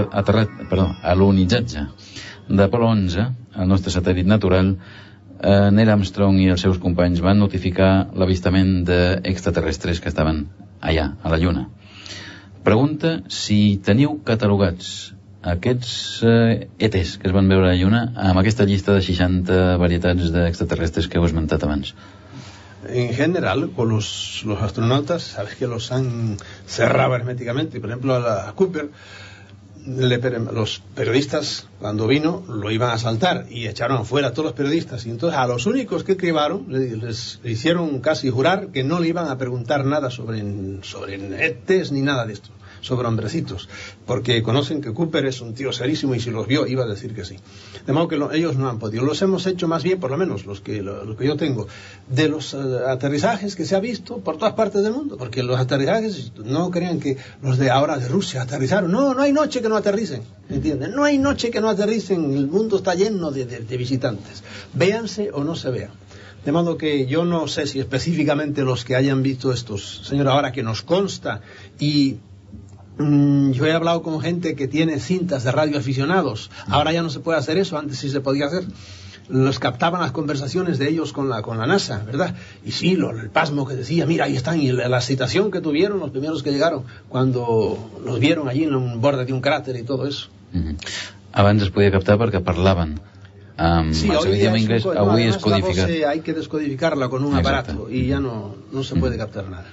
[SPEAKER 1] a l'onitjatge d'Apolo onze, el nostre satèl·lit natural, eh, Neil Armstrong i els seus companys van notificar l'avistament d'extraterrestres que estaven allà, a la Lluna. Pregunta si teniu catalogats aquests eh, E Ts que es van veure a la Lluna amb aquesta llista de seixanta varietats d'extraterrestres que heu esmentat abans.
[SPEAKER 3] En general, con los, los astronautas, sabes que los han cerrado herméticamente. Por ejemplo, a la Cooper le, los periodistas, cuando vino, lo iban a asaltar y echaron afuera a todos los periodistas. Y entonces a los únicos que cribaron les, les hicieron casi jurar que no le iban a preguntar nada sobre, sobre netes ni nada de esto, sobre hombrecitos, porque conocen que Cooper es un tío serísimo y si los vio iba a decir que sí. De modo que lo, ellos no han podido. Los hemos hecho más bien, por lo menos los que, lo, lo que yo tengo, de los uh, aterrizajes que se ha visto por todas partes del mundo, porque los aterrizajes, no crean que los de ahora de Rusia aterrizaron. No, no hay noche que no aterricen, ¿entienden? No hay noche que no aterricen, el mundo está lleno de, de, de visitantes. Véanse o no se vean. De modo que yo no sé si específicamente los que hayan visto estos, señor, ahora que nos consta y... yo he hablado con gente que tiene cintas de radioaficionados. Ahora ya no se puede hacer eso, antes sí se podía hacer. Los captaban las conversaciones de ellos con la, con la NASA, ¿verdad? Y sí, lo, el pasmo que decía, mira, ahí están, y la, la excitación que tuvieron los primeros que llegaron, cuando los vieron allí en un borde de un cráter y todo eso.
[SPEAKER 1] Mm-hmm. Abans es podia captar perquè parlaven um,
[SPEAKER 3] sí,
[SPEAKER 1] el seu idioma inglès,
[SPEAKER 3] no,
[SPEAKER 1] avui és codificat.
[SPEAKER 3] La voz, eh, hay que descodificarla con un
[SPEAKER 1] Exacte.
[SPEAKER 3] aparato y ya no, no se puede captar nada.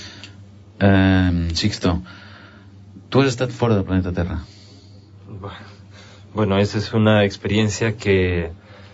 [SPEAKER 1] Uh, Sixto, tú has estado fuera del planeta Tierra.
[SPEAKER 2] Bueno, esa es una experiencia que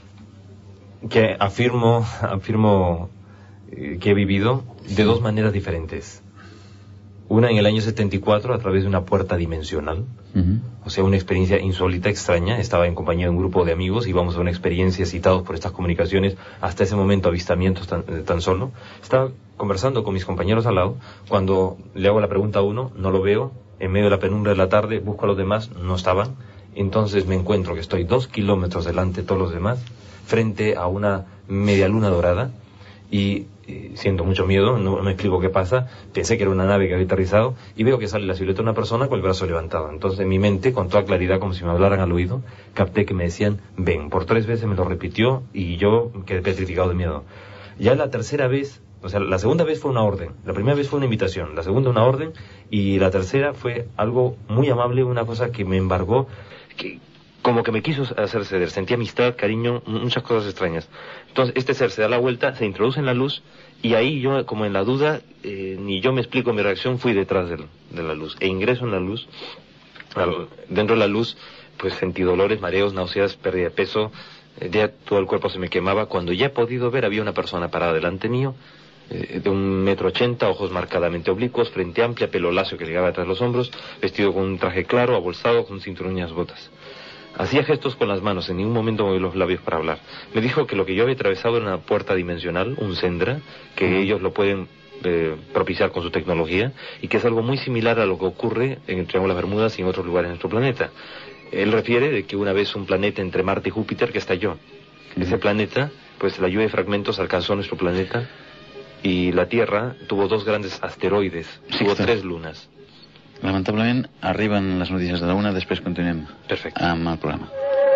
[SPEAKER 2] que afirmo afirmo que he vivido de dos maneras diferentes. Una en el año setenta y cuatro a través de una puerta dimensional, uh-huh. O sea, una experiencia insólita, extraña. Estaba en compañía de un grupo de amigos, íbamos a una experiencia citados por estas comunicaciones, hasta ese momento avistamientos tan, tan solo. Estaba conversando con mis compañeros al lado, cuando le hago la pregunta a uno, no lo veo, en medio de la penumbra de la tarde busco a los demás, no estaban. Entonces me encuentro que estoy dos kilómetros delante de todos los demás, frente a una media luna dorada, y eh, siento mucho miedo, no me explico qué pasa, pensé que era una nave que había aterrizado, y veo que sale la silueta de una persona con el brazo levantado. Entonces en mi mente, con toda claridad, como si me hablaran al oído, capté que me decían, ven. Por tres veces me lo repitió, y yo quedé petrificado de miedo. Ya la tercera vez, o sea, la segunda vez fue una orden, la primera vez fue una invitación, la segunda una orden, y la tercera fue algo muy amable, una cosa que me embargó, que como que me quiso hacer ceder, sentí amistad, cariño, muchas cosas extrañas. Entonces este ser se da la vuelta, se introduce en la luz, y ahí yo, como en la duda, eh, ni yo me explico mi reacción, fui detrás de, de la luz, e ingreso en la luz. Al, dentro de la luz, pues sentí dolores, mareos, náuseas, pérdida de peso, eh, ya todo el cuerpo se me quemaba. Cuando ya he podido ver, había una persona parada delante mío, eh, de un metro ochenta, ojos marcadamente oblicuos, frente amplia, pelo lacio que llegaba tras los hombros, vestido con un traje claro, abolsado, con cinturón y unas botas. Hacía gestos con las manos, en ningún momento movió los labios para hablar. Me dijo que lo que yo había atravesado era una puerta dimensional, un Sendra, que uh-huh. ellos lo pueden eh, propiciar con su tecnología, y que es algo muy similar a lo que ocurre en el Triángulo de las Bermudas y en otros lugares de nuestro planeta. Él refiere de que una vez un planeta entre Marte y Júpiter que estalló. Uh-huh. Ese planeta, pues la lluvia de fragmentos alcanzó nuestro planeta, y la Tierra tuvo dos grandes asteroides, sí, tuvo tres lunas.
[SPEAKER 1] Lamentablement arriben les notícies de la una, després continuem
[SPEAKER 2] Perfecte.
[SPEAKER 1] amb el programa.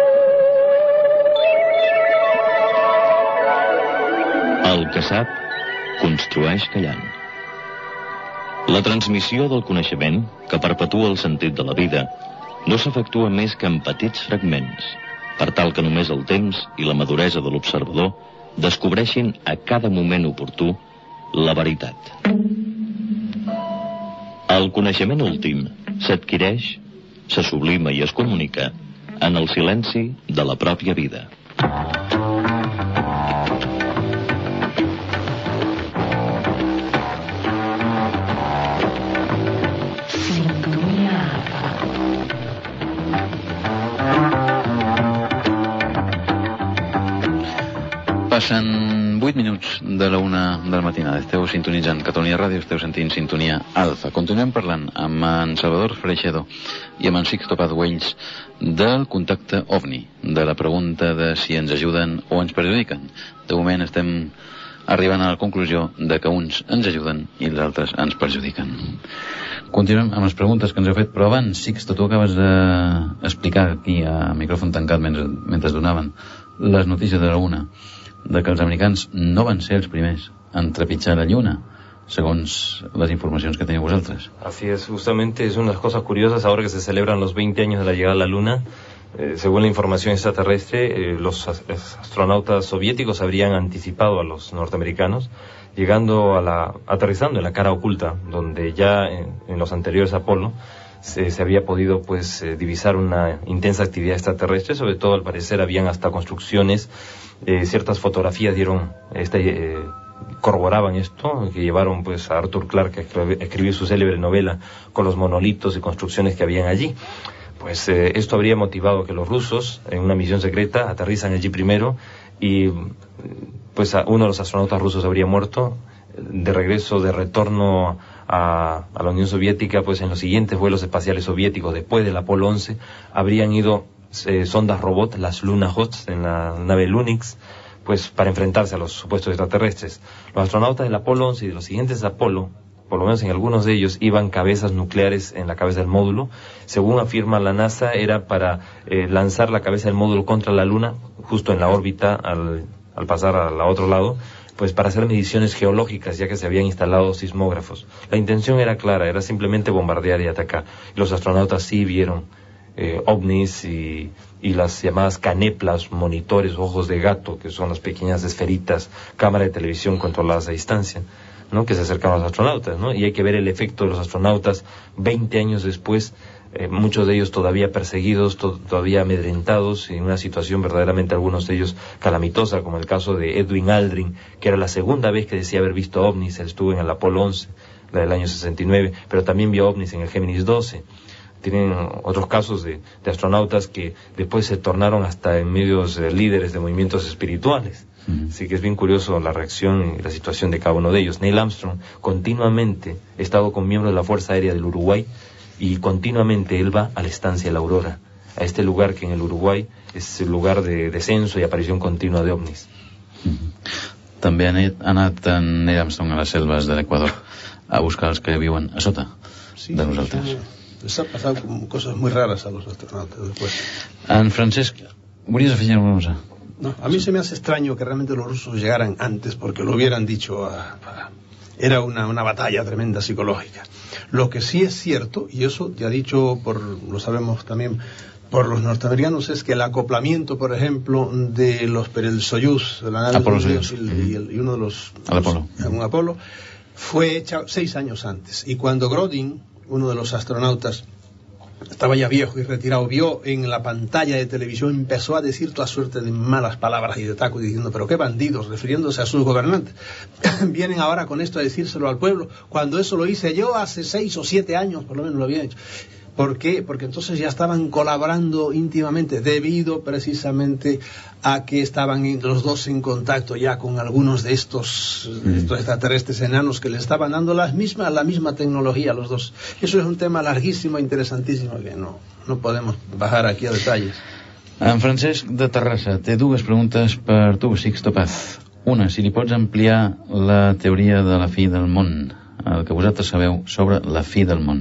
[SPEAKER 4] El que sap, construeix callant. La transmissió del coneixement, que perpetua el sentit de la vida, no s'efectua més que en petits fragments, per tal que només el temps i la maduresa de l'observador descobreixin a cada moment oportú la veritat. El coneixement últim s'adquireix, se sublima i es comunica en el silenci de la pròpia vida.
[SPEAKER 1] Passen vuit minuts de la una de la matinada. Esteu sintonitzant Catalunya Ràdio, esteu sentint Sintonia Alfa. Continuem parlant amb en Salvador Freixedo i amb en Sixto Paduells del contacte OVNI, de la pregunta de si ens ajuden o ens perjudiquen. De moment estem arribant a la conclusió de que uns ens ajuden i els altres ens perjudiquen. Continuem amb les preguntes que ens heu fet, però abans, Sixto, tu acabes d'explicar aquí a micròfon tancat mentre, mentre donaven les notícies de la una, de que els americans no van ser els primers en trepitjar la lluna, segons las informaciones que tenéis vosotros.
[SPEAKER 2] Así es, justamente es una de las cosas curiosas ahora que se celebran los veinte años de la llegada a la Luna. Eh, según la información extraterrestre, eh, los astronautas soviéticos habrían anticipado a los norteamericanos, llegando a la, aterrizando en la cara oculta, donde ya en, en los anteriores Apolo se, se había podido pues eh, divisar una intensa actividad extraterrestre. Sobre todo, al parecer, habían hasta construcciones, eh, ciertas fotografías dieron este eh, corroboraban esto, que llevaron pues a Arthur Clarke a escribir su célebre novela con los monolitos y construcciones que habían allí. Pues eh, esto habría motivado que los rusos, en una misión secreta, aterrizan allí primero y pues a uno de los astronautas rusos habría muerto. De regreso, de retorno a, a la Unión Soviética, pues en los siguientes vuelos espaciales soviéticos, después del Apolo once, habrían ido eh, sondas robot, las Lunahots, en la nave Lunix, pues para enfrentarse a los supuestos extraterrestres. Los astronautas del Apolo once y de los siguientes Apolo, por lo menos en algunos de ellos, iban cabezas nucleares en la cabeza del módulo. Según afirma la NASA, era para eh, lanzar la cabeza del módulo contra la Luna, justo en la órbita, al, al pasar al otro lado, pues para hacer mediciones geológicas, ya que se habían instalado sismógrafos. La intención era clara, era simplemente bombardear y atacar. Los astronautas sí vieron eh, ovnis y, y las llamadas caneplas, monitores, ojos de gato, que son las pequeñas esferitas, cámara de televisión controladas a distancia, ¿no?, que se acercaban a los astronautas, ¿no? Y hay que ver el efecto de los astronautas veinte años después, eh, muchos de ellos todavía perseguidos, to todavía amedrentados, en una situación verdaderamente, algunos de ellos calamitosa, como el caso de Edwin Aldrin, que era la segunda vez que decía haber visto ovnis. Él estuvo en el Apolo once, la del año sesenta y nueve, pero también vio ovnis en el Géminis doce. Tienen otros casos de, de astronautas que después se tornaron hasta en medios eh, líderes de movimientos espirituales. Así que es bien curioso la reacción y la situación de cada uno de ellos. Neil Armstrong continuamente ha estado con miembros de la Fuerza Aérea del Uruguay y continuamente él va a la estancia La Aurora, a este lugar que en el Uruguay es el lugar de descenso y aparición continua de ovnis.
[SPEAKER 1] També ha anat en Neil Armstrong a les selves de l'Equador a buscar els que viuen a sota
[SPEAKER 3] sí,
[SPEAKER 1] de nosaltres.
[SPEAKER 3] Les ha pasado cosas muy raras a los astronautas después.
[SPEAKER 1] En Francesc, volies afegir alguna cosa?
[SPEAKER 3] No, a mí se me hace extraño que realmente los rusos llegaran antes, porque lo hubieran dicho a, a, era una, una batalla tremenda psicológica. Lo que sí es cierto, y eso ya dicho por, lo sabemos también por los norteamericanos, es que el acoplamiento, por ejemplo, de los el Soyuz, la nave
[SPEAKER 1] Apolo
[SPEAKER 3] Soyuz, y, y, el, y uno de los,
[SPEAKER 1] los Apolo.
[SPEAKER 3] un Apolo, fue hecha seis años antes. Y cuando Grodin, uno de los astronautas, estaba ya viejo y retirado, vio en la pantalla de televisión, empezó a decir toda suerte de malas palabras y de tacos, diciendo, pero qué bandidos, refiriéndose a sus gobernantes. Vienen ahora con esto a decírselo al pueblo, cuando eso lo hice yo hace seis o siete años, por lo menos lo había hecho. ¿Por qué? Porque entonces ya estaban colaborando íntimamente, debido precisamente a que estaban los dos en contacto ya con algunos de estos, mm. estos extraterrestres enanos que le estaban dando las mismas, la misma tecnología a los dos. Eso es un tema larguísimo, interesantísimo, que no, no podemos bajar aquí a detalles.
[SPEAKER 1] En Francesc de Terrassa té dues preguntes per tu, Sixto Paz. Una, si li pots ampliar la teoria de la fi del món, el que vosaltres sabeu sobre la fi del món.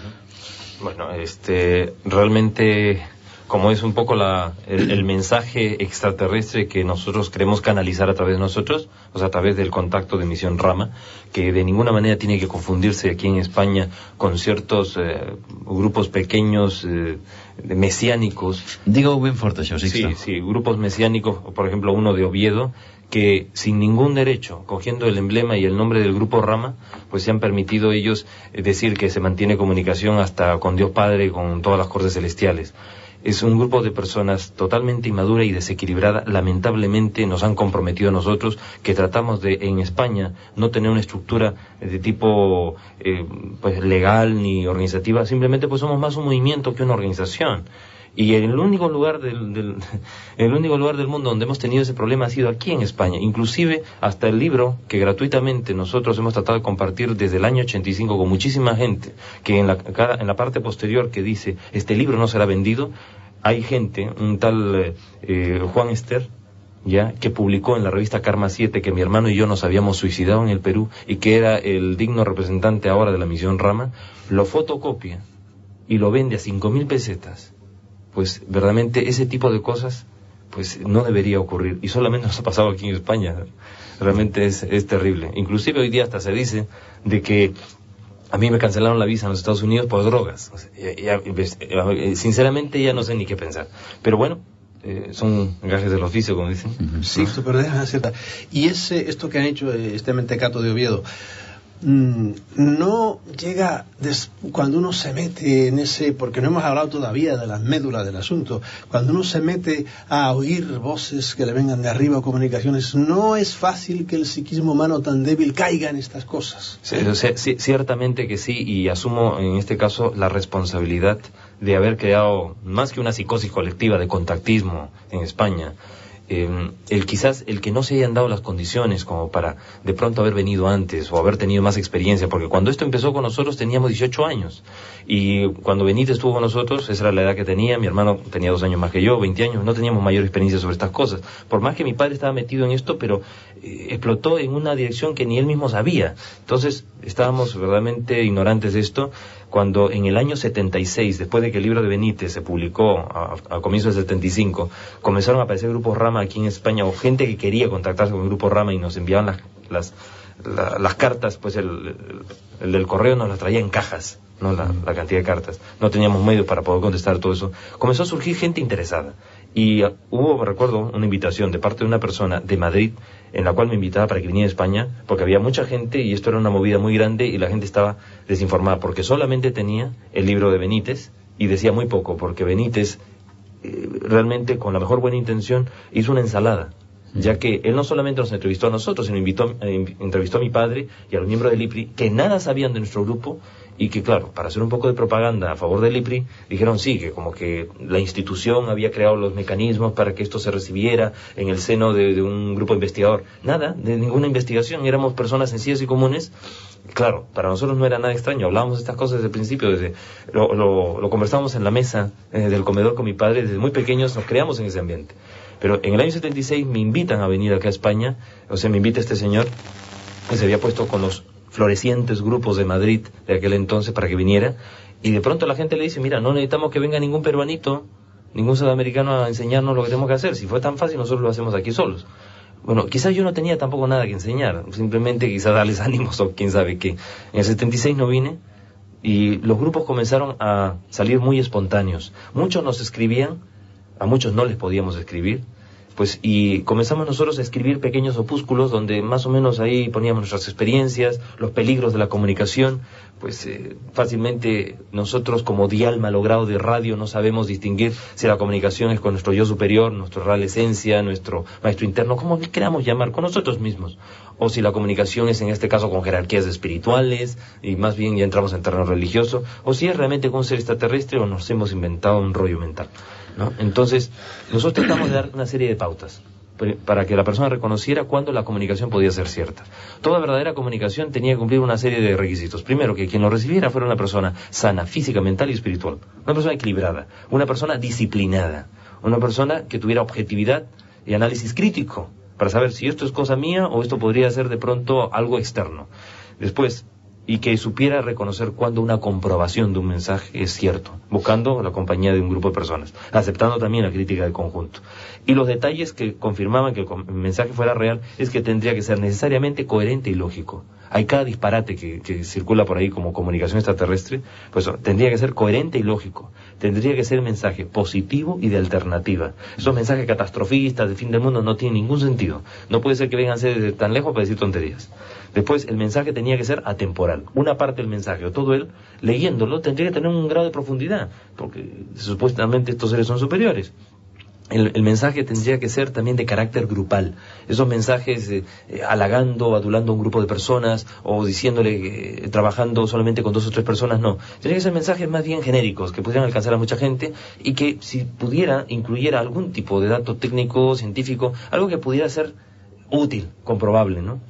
[SPEAKER 2] Bueno, este, realmente, como es un poco la, el, el mensaje extraterrestre que nosotros queremos canalizar a través de nosotros, o sea, a través del contacto de Misión Rama, que de ninguna manera tiene que confundirse aquí en España con ciertos eh, grupos pequeños eh, mesiánicos.
[SPEAKER 1] Diga-ho ben fort, això, Sixto.
[SPEAKER 2] Sí, sí, grupos mesiánicos, por ejemplo, uno de Oviedo, que sin ningún derecho, cogiendo el emblema y el nombre del grupo Rama, pues se han permitido ellos decir que se mantiene comunicación hasta con Dios Padre, con todas las cortes celestiales. Es un grupo de personas totalmente inmadura y desequilibrada. Lamentablemente nos han comprometido a nosotros, que tratamos de, en España, no tener una estructura de tipo eh, pues legal ni organizativa. Simplemente pues somos más un movimiento que una organización. Y el único lugar del, del el único lugar del mundo donde hemos tenido ese problema ha sido aquí en España. Inclusive hasta el libro que gratuitamente nosotros hemos tratado de compartir desde el año ochenta y cinco con muchísima gente, que en la, en la parte posterior que dice este libro no será vendido, hay gente, un tal eh, Juan Ester, ya, que publicó en la revista Karma siete que mi hermano y yo nos habíamos suicidado en el Perú y que era el digno representante ahora de la Misión Rama, lo fotocopia y lo vende a cinco mil pesetas. Pues verdaderamente ese tipo de cosas pues no debería ocurrir, y solamente nos ha pasado aquí en España. Realmente es, es terrible. Inclusive hoy día hasta se dice de que a mí me cancelaron la visa en los Estados Unidos por drogas. O sea, ya, ya, sinceramente ya no sé ni qué pensar, pero bueno, eh, son gajes del oficio, como dicen.
[SPEAKER 3] Sí, pero déjame decirte, y ese, esto que han hecho este mentecato de Oviedo, mmm, no llega des, cuando uno se mete en ese, porque no hemos hablado todavía de las médulas del asunto, cuando uno se mete a oír voces que le vengan de arriba o comunicaciones, no es fácil que el psiquismo humano tan débil caiga en estas cosas.
[SPEAKER 2] Sí, o sea, sí, ciertamente que sí, y asumo en este caso la responsabilidad de haber creado más que una psicosis colectiva de contactismo en España. Eh, el quizás el que no se hayan dado las condiciones como para de pronto haber venido antes o haber tenido más experiencia, porque cuando esto empezó con nosotros teníamos dieciocho años, y cuando Benítez estuvo con nosotros, esa era la edad que tenía, mi hermano tenía dos años más que yo, veinte años, no teníamos mayor experiencia sobre estas cosas, por más que mi padre estaba metido en esto, pero eh, explotó en una dirección que ni él mismo sabía. Entonces estábamos verdaderamente ignorantes de esto. Cuando en el año setenta y seis, después de que el libro de Benítez se publicó a, a comienzos del setenta y cinco, comenzaron a aparecer grupos Rama aquí en España, o gente que quería contactarse con el grupo Rama y nos enviaban las las, la, las cartas, pues el, el, el del correo nos las traía en cajas, ¿no? La, la cantidad de cartas. No teníamos medios para poder contestar todo eso. Comenzó a surgir gente interesada. Y uh, hubo, recuerdo, una invitación de parte de una persona de Madrid, en la cual me invitaba para que viniera a España, porque había mucha gente y esto era una movida muy grande y la gente estaba desinformada, porque solamente tenía el libro de Benítez y decía muy poco, porque Benítez eh, realmente con la mejor buena intención hizo una ensalada, ya que él no solamente nos entrevistó a nosotros, sino invitó, eh, entrevistó a mi padre y a los miembros del I P R I, que nada sabían de nuestro grupo, y que claro, para hacer un poco de propaganda a favor del I P R I, dijeron sí, que como que la institución había creado los mecanismos para que esto se recibiera en el seno de, de un grupo investigador. Nada, de ninguna investigación, éramos personas sencillas y comunes. Claro, para nosotros no era nada extraño, hablábamos de estas cosas desde el principio, desde lo, lo, lo conversábamos en la mesa eh, del comedor con mi padre, desde muy pequeños nos creamos en ese ambiente. Pero en el año setenta y seis me invitan a venir acá a España, o sea, me invita este señor, que se había puesto con los florecientes grupos de Madrid de aquel entonces para que viniera, y de pronto la gente le dice, mira, no necesitamos que venga ningún peruanito, ningún sudamericano a enseñarnos lo que tenemos que hacer, si fue tan fácil nosotros lo hacemos aquí solos. Bueno, quizás yo no tenía tampoco nada que enseñar, simplemente quizás darles ánimos o quién sabe qué. En el setenta y seis no vine y los grupos comenzaron a salir muy espontáneos. Muchos nos escribían, a muchos no les podíamos escribir, pues, y comenzamos nosotros a escribir pequeños opúsculos donde más o menos ahí poníamos nuestras experiencias, los peligros de la comunicación. Pues eh, fácilmente nosotros como dial malogrado de radio no sabemos distinguir si la comunicación es con nuestro yo superior, nuestra real esencia, nuestro maestro interno, como queramos llamar, con nosotros mismos, o si la comunicación es en este caso con jerarquías espirituales y más bien ya entramos en terreno religioso, o si es realmente con un ser extraterrestre o nos hemos inventado un rollo mental, ¿no? Entonces nosotros tratamos de dar una serie de pautas para que la persona reconociera cuándo la comunicación podía ser cierta. Toda verdadera comunicación tenía que cumplir una serie de requisitos. Primero, que quien lo recibiera fuera una persona sana, física, mental y espiritual. Una persona equilibrada, una persona disciplinada, una persona que tuviera objetividad y análisis crítico para saber si esto es cosa mía o esto podría ser de pronto algo externo. Después, y que supiera reconocer cuando una comprobación de un mensaje es cierto, buscando la compañía de un grupo de personas, aceptando también la crítica del conjunto. Y los detalles que confirmaban que el mensaje fuera real es que tendría que ser necesariamente coherente y lógico. Hay cada disparate que, que circula por ahí como comunicación extraterrestre, pues tendría que ser coherente y lógico. Tendría que ser mensaje positivo y de alternativa. Esos mensajes catastrofistas de fin del mundo no tienen ningún sentido. No puede ser que vengan desde tan lejos para decir tonterías. Después, el mensaje tenía que ser atemporal. Una parte del mensaje, o todo él, leyéndolo, tendría que tener un grado de profundidad, porque supuestamente estos seres son superiores. El, el mensaje tendría que ser también de carácter grupal. Esos mensajes eh, eh, halagando, adulando a un grupo de personas, o diciéndole, eh, trabajando solamente con dos o tres personas, no. Tendría que ser mensajes más bien genéricos, que pudieran alcanzar a mucha gente, y que si pudiera, incluyera algún tipo de dato técnico, científico, algo que pudiera ser útil, comprobable, ¿no?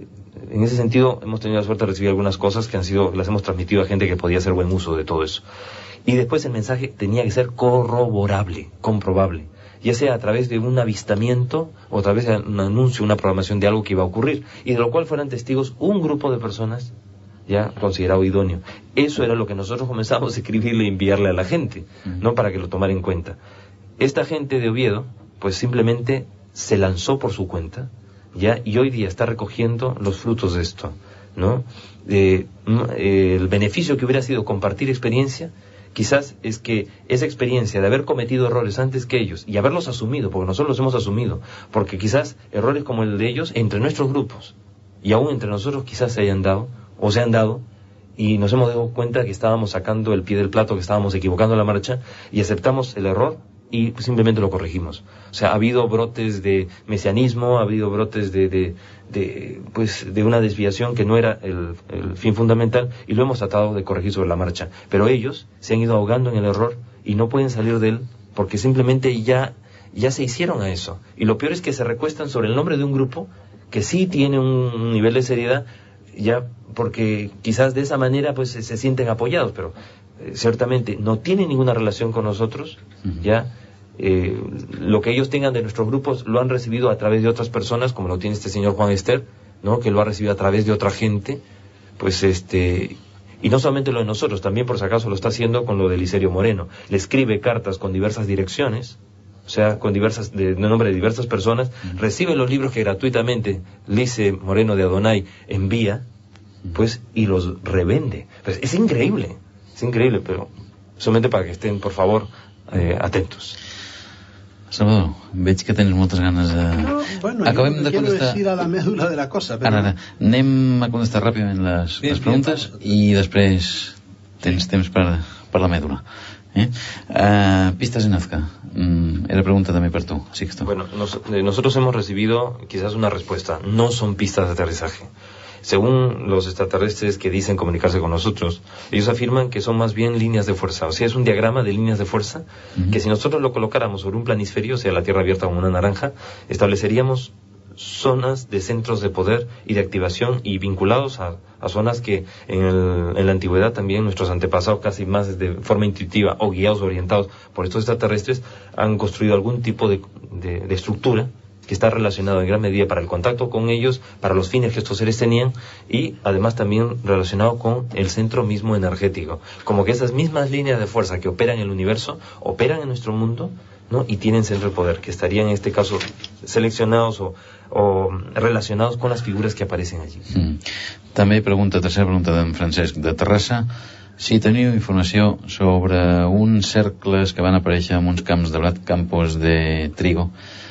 [SPEAKER 2] En ese sentido, hemos tenido la suerte de recibir algunas cosas que han sido, las hemos transmitido a gente que podía hacer buen uso de todo eso. Y después el mensaje tenía que ser corroborable, comprobable, ya sea a través de un avistamiento o a través de un anuncio, una programación de algo que iba a ocurrir, y de lo cual fueran testigos un grupo de personas ya considerado idóneo. Eso era lo que nosotros comenzamos a escribirle y enviarle a la gente, ¿no? Para que lo tomara en cuenta. Esta gente de Oviedo, pues simplemente se lanzó por su cuenta, ya, y hoy día está recogiendo los frutos de esto, ¿no? Eh, el beneficio que hubiera sido compartir experiencia, quizás es que esa experiencia de haber cometido errores antes que ellos y haberlos asumido, porque nosotros los hemos asumido, porque quizás errores como el de ellos entre nuestros grupos y aún entre nosotros quizás se hayan dado, o se han dado, y nos hemos dado cuenta que estábamos sacando el pie del plato, que estábamos equivocando la marcha, y aceptamos el error y simplemente lo corregimos. O sea, ha habido brotes de mesianismo, ha habido brotes de, de, de, pues, de una desviación que no era el, el fin fundamental, y lo hemos tratado de corregir sobre la marcha. Pero ellos se han ido ahogando en el error y no pueden salir de él porque simplemente ya, ya se hicieron a eso. Y lo peor es que se recuestan sobre el nombre de un grupo que sí tiene un nivel de seriedad, ya porque quizás de esa manera pues se, se sienten apoyados, pero eh, ciertamente no tienen ninguna relación con nosotros. Uh-huh. Ya eh, lo que ellos tengan de nuestros grupos lo han recibido a través de otras personas, como lo tiene este señor Juan Ester, ¿no? Que lo ha recibido a través de otra gente, pues este, y no solamente lo de nosotros, también por si acaso lo está haciendo con lo de Licerio Moreno. Le escribe cartas con diversas direcciones, o sea, con diversas, de, de nombre de diversas personas, uh-huh. Recibe los libros que gratuitamente Lice Moreno de Adonai envía, pues, y los revende. Pues es increíble, es increíble, pero solamente para que estén, por favor, eh, atentos.
[SPEAKER 1] Salvador, veig que tens moltes ganes de...
[SPEAKER 3] No, bueno,
[SPEAKER 1] Acabem
[SPEAKER 3] yo
[SPEAKER 1] de
[SPEAKER 3] quiero
[SPEAKER 1] contestar...
[SPEAKER 3] decir a la médula de la cosa, pero...
[SPEAKER 1] Ara, ara, anem a contestar ràpidament les,
[SPEAKER 3] bien,
[SPEAKER 1] les preguntes
[SPEAKER 3] bien,
[SPEAKER 1] i després tens temps per, per la mèdula. ¿Eh? Uh, pistas en Nazca. Mm, era pregunta también para tú, Sixto.
[SPEAKER 2] Bueno, nos, eh, nosotros hemos recibido quizás una respuesta. No son pistas de aterrizaje. Según los extraterrestres que dicen comunicarse con nosotros, ellos afirman que son más bien líneas de fuerza. O sea, es un diagrama de líneas de fuerza, uh-huh. Que si nosotros lo colocáramos sobre un planisferio, o sea, la Tierra abierta como una naranja, estableceríamos zonas de centros de poder y de activación, y vinculados a, a zonas que en, el, en la antigüedad también nuestros antepasados, casi más de forma intuitiva o guiados, orientados por estos extraterrestres, han construido algún tipo de, de, de estructura que está relacionado en gran medida para el contacto con ellos, para los fines que estos seres tenían, y además también relacionado con el centro mismo energético. Como que esas mismas líneas de fuerza que operan en el universo, operan en nuestro mundo, ¿no? Y tienen centro de poder, que estarían en este caso seleccionados o, o relacionados con las figuras que aparecen allí.
[SPEAKER 1] Mm. També pregunta, tercera pregunta d'en Francesc de Terrassa, si teniu informació sobre uns cercles que van aparèixer en uns camps de blat, campos de trigo,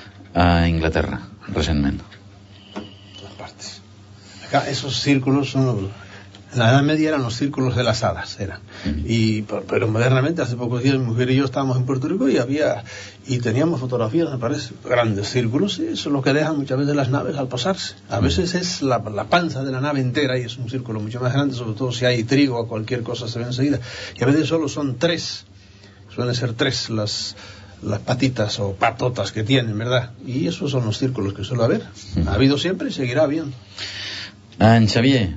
[SPEAKER 1] a Inglaterra, recientemente.
[SPEAKER 3] Todas partes. Acá esos círculos son... En la Edad Media eran los círculos de las hadas, eran. Uh-huh. Y, pero modernamente, hace pocos días, mi mujer y yo estábamos en Puerto Rico y había... Y teníamos fotografías, me parece, grandes círculos, y eso es lo que dejan muchas veces las naves al pasarse. A veces es la, la panza de la nave entera y es un círculo mucho más grande, sobre todo si hay trigo o cualquier cosa se ve enseguida. Y a veces solo son tres, suelen ser tres las... las patitas o patotas que tienen, ¿verdad? Y esos son los círculos que suele haber. Ha habido siempre y seguirá habiendo.
[SPEAKER 1] En Xavier,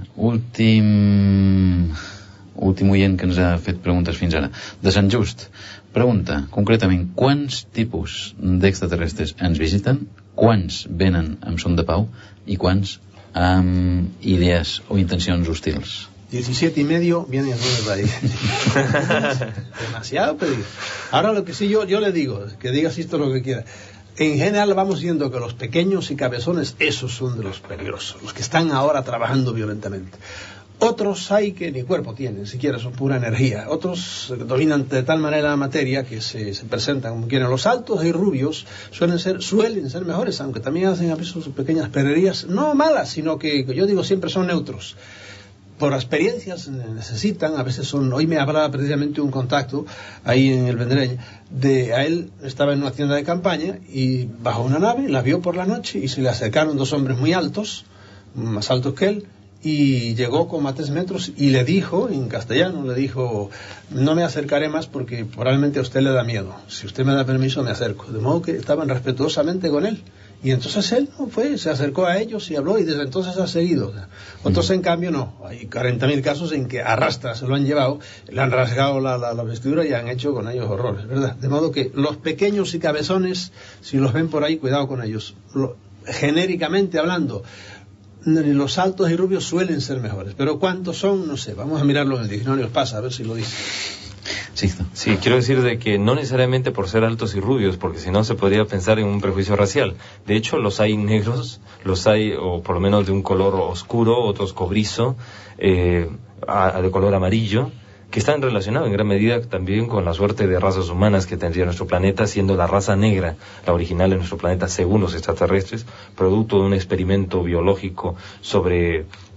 [SPEAKER 1] últim últim oient que ens ha fet preguntes fins ara, de Sant Just, pregunta concretament quants tipus d'extraterrestres ens visiten, quants venen amb son de pau i quants amb idees o intencions hostils.
[SPEAKER 3] diecisiete y medio vienen a de ahí. Demasiado pedir. Ahora lo que sí yo, yo le digo, que diga esto lo que quiera. En general vamos viendo que los pequeños y cabezones, esos son de los peligrosos, los que están ahora trabajando violentamente. Otros hay que ni cuerpo tienen, siquiera son pura energía. Otros dominan de tal manera la materia que se, se presentan como quieren. Los altos y rubios suelen ser, suelen ser mejores, aunque también hacen a veces sus pequeñas perrerías, no malas, sino que yo digo siempre son neutros. Por experiencias necesitan, a veces son... Hoy me hablaba precisamente un contacto ahí en el Vendrell, de a él estaba en una tienda de campaña y bajó una nave, la vio por la noche y se le acercaron dos hombres muy altos, más altos que él, y llegó como a tres metros y le dijo, en castellano, le dijo, no me acercaré más porque probablemente a usted le da miedo, si usted me da permiso me acerco. De modo que estaban respetuosamente con él. Y entonces él no fue, se acercó a ellos y habló y desde entonces ha seguido. Otros en cambio no, hay cuarenta mil casos en que arrastra, se lo han llevado, le han rasgado la, la, la vestidura y han hecho con ellos horrores, ¿verdad? De modo que los pequeños y cabezones, si los ven por ahí, cuidado con ellos. Lo, genéricamente hablando, los altos y rubios suelen ser mejores, pero ¿cuántos son? No sé, vamos a mirarlo en el diccionario, pasa, a ver si lo dice.
[SPEAKER 2] Sí, quiero decir de que no necesariamente por ser altos y rubios, porque si no se podría pensar en un prejuicio racial. De hecho, los hay negros, los hay, o por lo menos de un color oscuro, otros cobrizo, eh, a, de color amarillo, que están relacionados en gran medida también con la suerte de razas humanas que tendría nuestro planeta, siendo la raza negra la original de nuestro planeta según los extraterrestres, producto de un experimento biológico sobre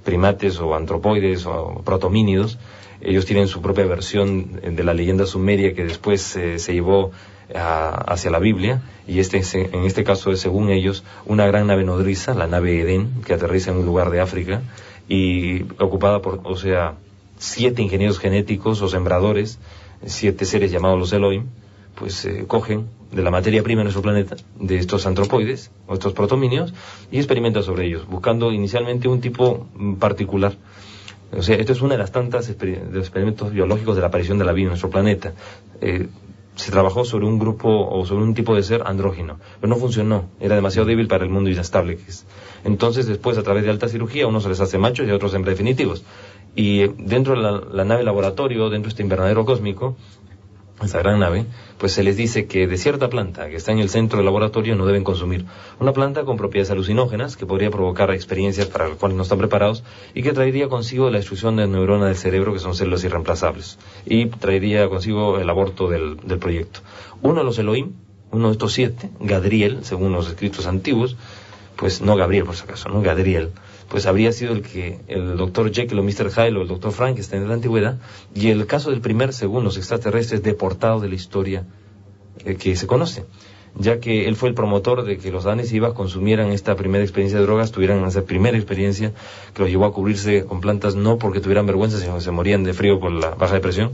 [SPEAKER 2] primates o antropoides o protomínidos. Ellos tienen su propia versión de la leyenda sumeria que después eh, se llevó a, hacia la Biblia, y este en este caso es, según ellos, una gran nave nodriza, la nave Edén, que aterriza en un lugar de África y ocupada por, o sea, siete ingenieros genéticos o sembradores, siete seres llamados los Elohim, pues eh, cogen de la materia prima de nuestro planeta, de estos antropoides o estos protomínidos, y experimentan sobre ellos, buscando inicialmente un tipo particular. O sea, esto es una de las tantas exper- de los experimentos biológicos de la aparición de la vida en nuestro planeta. Eh, se trabajó sobre un grupo o sobre un tipo de ser andrógino, pero no funcionó, era demasiado débil para el mundo inestable que es. Entonces, después, a través de alta cirugía, a unos se les hace machos y a otros hembras definitivos. Y dentro de la, la nave laboratorio, dentro de este invernadero cósmico, esa gran nave, pues se les dice que de cierta planta que está en el centro del laboratorio no deben consumir. Una planta con propiedades alucinógenas que podría provocar experiencias para las cuales no están preparados y que traería consigo la destrucción de neuronas del cerebro, que son células irreemplazables, y traería consigo el aborto del, del proyecto. Uno de los Elohim, uno de estos siete, Gadriel, según los escritos antiguos, pues no Gabriel por si acaso, no Gadriel, pues habría sido el que el doctor Jekyll o mister Hyde o el doctor Frankenstein de la antigüedad, y el caso del primer, según los extraterrestres, deportado de la historia eh, que se conoce, ya que él fue el promotor de que los Danes y Ivas consumieran esta primera experiencia de drogas, tuvieran esa primera experiencia que los llevó a cubrirse con plantas, no porque tuvieran vergüenza, sino que se morían de frío por la baja depresión,